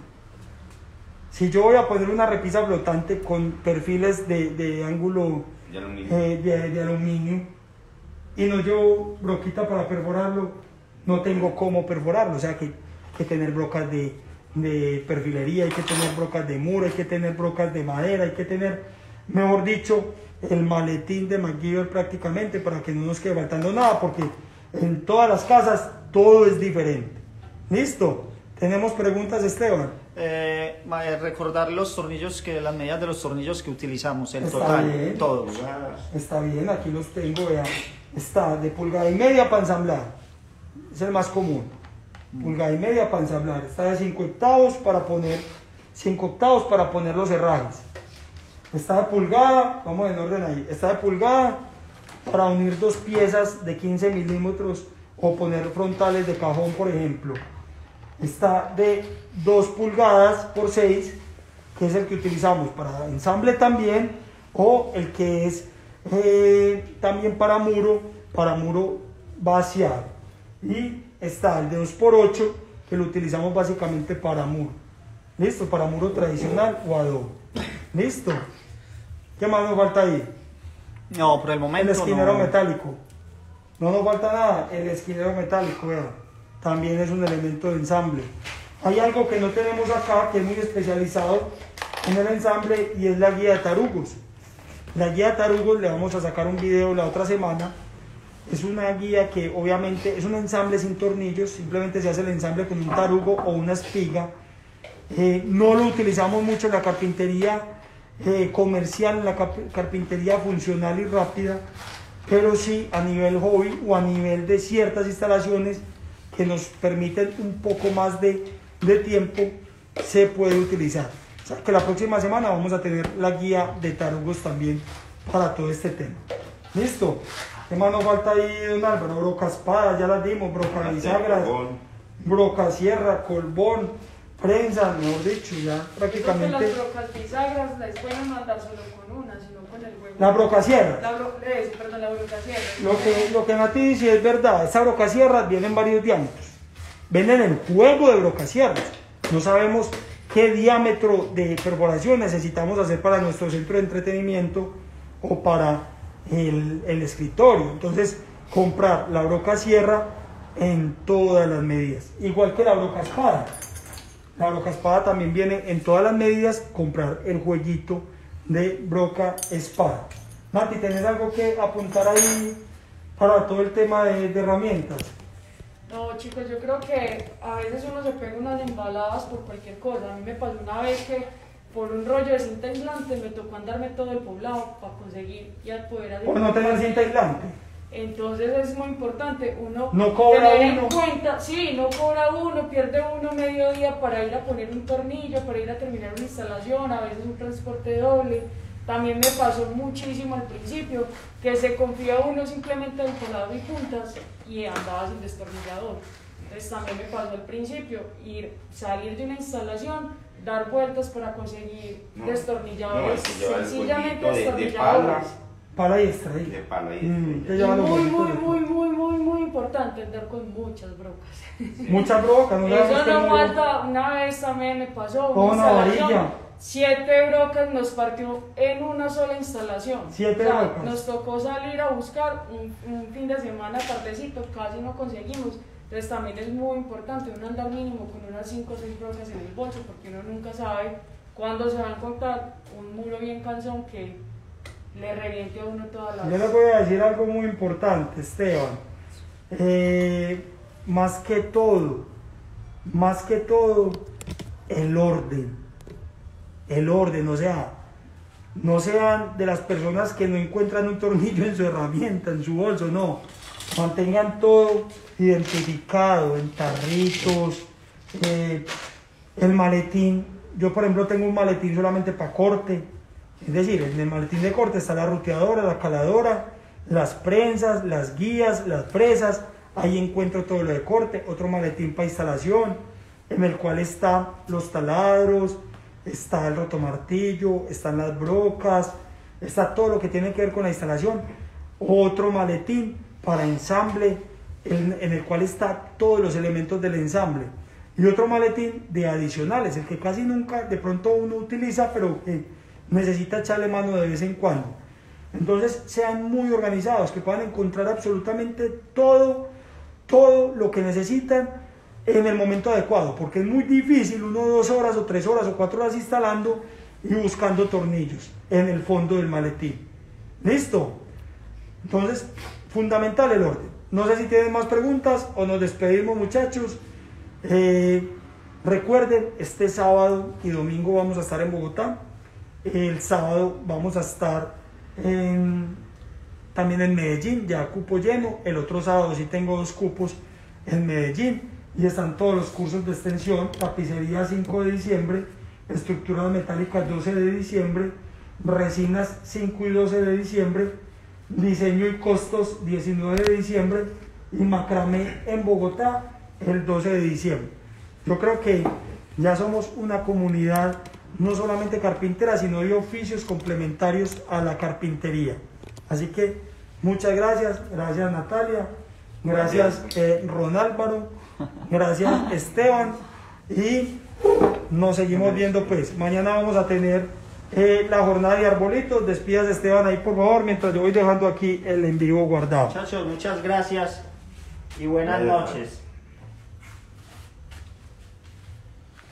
Speaker 1: Si yo voy a poner una repisa flotante con perfiles de, de ángulo
Speaker 4: de aluminio.
Speaker 1: eh, de, de aluminio y no llevo broquita para perforarlo, no tengo cómo perforarlo. O sea que hay que tener brocas de, de perfilería, hay que tener brocas de muro, hay que tener brocas de madera, hay que tener, mejor dicho, el maletín de MacGyver prácticamente para que no nos quede faltando nada, porque en todas las casas todo es diferente. ¿Listo? ¿Tenemos preguntas, Esteban?
Speaker 2: Eh, ma- eh, recordar los tornillos, que las medidas de los tornillos que utilizamos, el
Speaker 1: Está
Speaker 2: total,
Speaker 1: bien.
Speaker 2: todos.
Speaker 1: Está bien, aquí los tengo, vean. Está de pulgada y media para ensamblar. Es el más común. Pulgada y media para ensamblar. Está de cinco octavos para poner cinco octavos para poner los herrajes. Está de pulgada, vamos en orden ahí. Está de pulgada para unir dos piezas de quince milímetros o poner frontales de cajón, por ejemplo. Está de dos pulgadas por seis, que es el que utilizamos para ensamble también, o el que es eh, también para muro, para muro vaciado. Y está el de dos por ocho, que lo utilizamos básicamente para muro. ¿Listo? Para muro tradicional o adobe. ¿Listo? ¿Qué más nos falta ahí?
Speaker 2: No, por el
Speaker 1: El
Speaker 2: momento
Speaker 1: esquinero
Speaker 2: no.
Speaker 1: metálico. No nos falta nada. El esquinero metálico, vean. También es un elemento de ensamble. Hay algo que no tenemos acá, que es muy especializado en el ensamble, y es la guía de tarugos. La guía de tarugos, le vamos a sacar un video la otra semana. Es una guía que obviamente es un ensamble sin tornillos, simplemente se hace el ensamble con un tarugo o una espiga, Eh, no lo utilizamos mucho en la carpintería eh, comercial, en la carpintería funcional y rápida, pero sí a nivel hobby o a nivel de ciertas instalaciones que nos permiten un poco más de, de tiempo, se puede utilizar. O sea que la próxima semana vamos a tener la guía de tarugos también para todo este tema. ¿Listo? ¿Qué más nos falta ahí, don Álvaro? Broca espada, ya las dimos, broca bisagras, broca sierra, colbón, prensa, mejor dicho, ya prácticamente.
Speaker 3: Las brocas bisagras las pueden mandar solo con una, sino con el huevo.
Speaker 1: La broca sierra.
Speaker 3: La bro, eh, perdón, la broca sierra.
Speaker 1: Lo que, lo que Nati dice es verdad, esta broca sierra viene en varios diámetros. Venden el juego de broca sierras. No sabemos qué diámetro de perforación necesitamos hacer para nuestro centro de entretenimiento o para el, el escritorio. Entonces, comprar la broca sierra en todas las medidas, igual que la broca espada. La broca espada también viene en todas las medidas, comprar el jueguito de broca espada. Nati, ¿tenés algo que apuntar ahí para todo el tema de, de herramientas?
Speaker 3: No, chicos, yo creo que a veces uno se pega unas embaladas por cualquier cosa. A mí me pasó una vez que por un rollo de cinta aislante me tocó andarme todo el poblado para conseguir y al poder hacer.
Speaker 1: ¿O no tener cinta aislante?
Speaker 3: Entonces es muy importante uno
Speaker 1: no cobra
Speaker 3: tener
Speaker 1: uno.
Speaker 3: en cuenta, sí, no cobra uno, pierde uno medio día para ir a poner un tornillo, para ir a terminar una instalación, a veces un transporte doble. También me pasó muchísimo al principio que se confía uno simplemente del colado y puntas y andaba sin destornillador. Entonces también me pasó al principio ir, salir de una instalación, dar vueltas para conseguir no, destornilladores,
Speaker 4: no,
Speaker 3: sencillamente
Speaker 4: de,
Speaker 3: destornilladores.
Speaker 1: De pala y extra.
Speaker 4: De pala y
Speaker 1: mm,
Speaker 3: y muy, muy, muy, muy, muy, muy importante andar con muchas brocas.
Speaker 1: Muchas brocas, no
Speaker 3: Eso no falta. Una vez también me pasó
Speaker 1: una instalación.
Speaker 3: Siete brocas nos partió en una sola instalación.
Speaker 1: Siete
Speaker 3: o sea,
Speaker 1: brocas.
Speaker 3: Nos tocó salir a buscar un, un fin de semana tardecito, casi no conseguimos. Entonces también es muy importante uno andar mínimo con unas cinco o seis brocas en el bolso, porque uno nunca sabe cuándo se va a encontrar un muro bien cansón que le reviente a uno toda la.
Speaker 1: Yo les voy a decir algo muy importante, Esteban. Eh, más que todo, más que todo, el orden. El orden, o sea, no sean de las personas que no encuentran un tornillo en su herramienta, en su bolso, no. Mantengan todo identificado en tarritos, eh, el maletín. Yo, por ejemplo, tengo un maletín solamente para corte. Es decir, en el maletín de corte está la ruteadora, la caladora, las prensas, las guías, las fresas. Ahí encuentro todo lo de corte. Otro maletín para instalación, en el cual están los taladros, está el rotomartillo, están las brocas, está todo lo que tiene que ver con la instalación. Otro maletín para ensamble, en, en el cual están todos los elementos del ensamble. Y otro maletín de adicionales, el que casi nunca de pronto uno utiliza, pero que necesita echarle mano de vez en cuando. Entonces sean muy organizados, que puedan encontrar absolutamente todo, todo lo que necesitan en el momento adecuado, porque es muy difícil uno dos horas o tres horas o cuatro horas instalando y buscando tornillos en el fondo del maletín. ¿Listo? Entonces, fundamental el orden. No sé si tienen más preguntas o nos despedimos, muchachos. Eh, recuerden, este sábado y domingo vamos a estar en Bogotá. El sábado vamos a estar en, también en Medellín, ya cupo lleno. El otro sábado sí tengo dos cupos en Medellín. Y están todos los cursos de extensión: tapicería cinco de diciembre, estructuras metálicas doce de diciembre, resinas cinco y doce de diciembre, diseño y costos diecinueve de diciembre y macramé en Bogotá el doce de diciembre. Yo creo que ya somos una comunidad no solamente carpintera, sino de oficios complementarios a la carpintería. Así que muchas gracias, gracias Natalia, gracias eh, Ron Álvaro. Gracias Esteban, y nos seguimos viendo pues. Mañana vamos a tener eh, la jornada de arbolitos. Despidas Esteban ahí por favor, mientras yo voy dejando aquí el en vivo guardado.
Speaker 2: Muchachos, muchas gracias y buenas noches.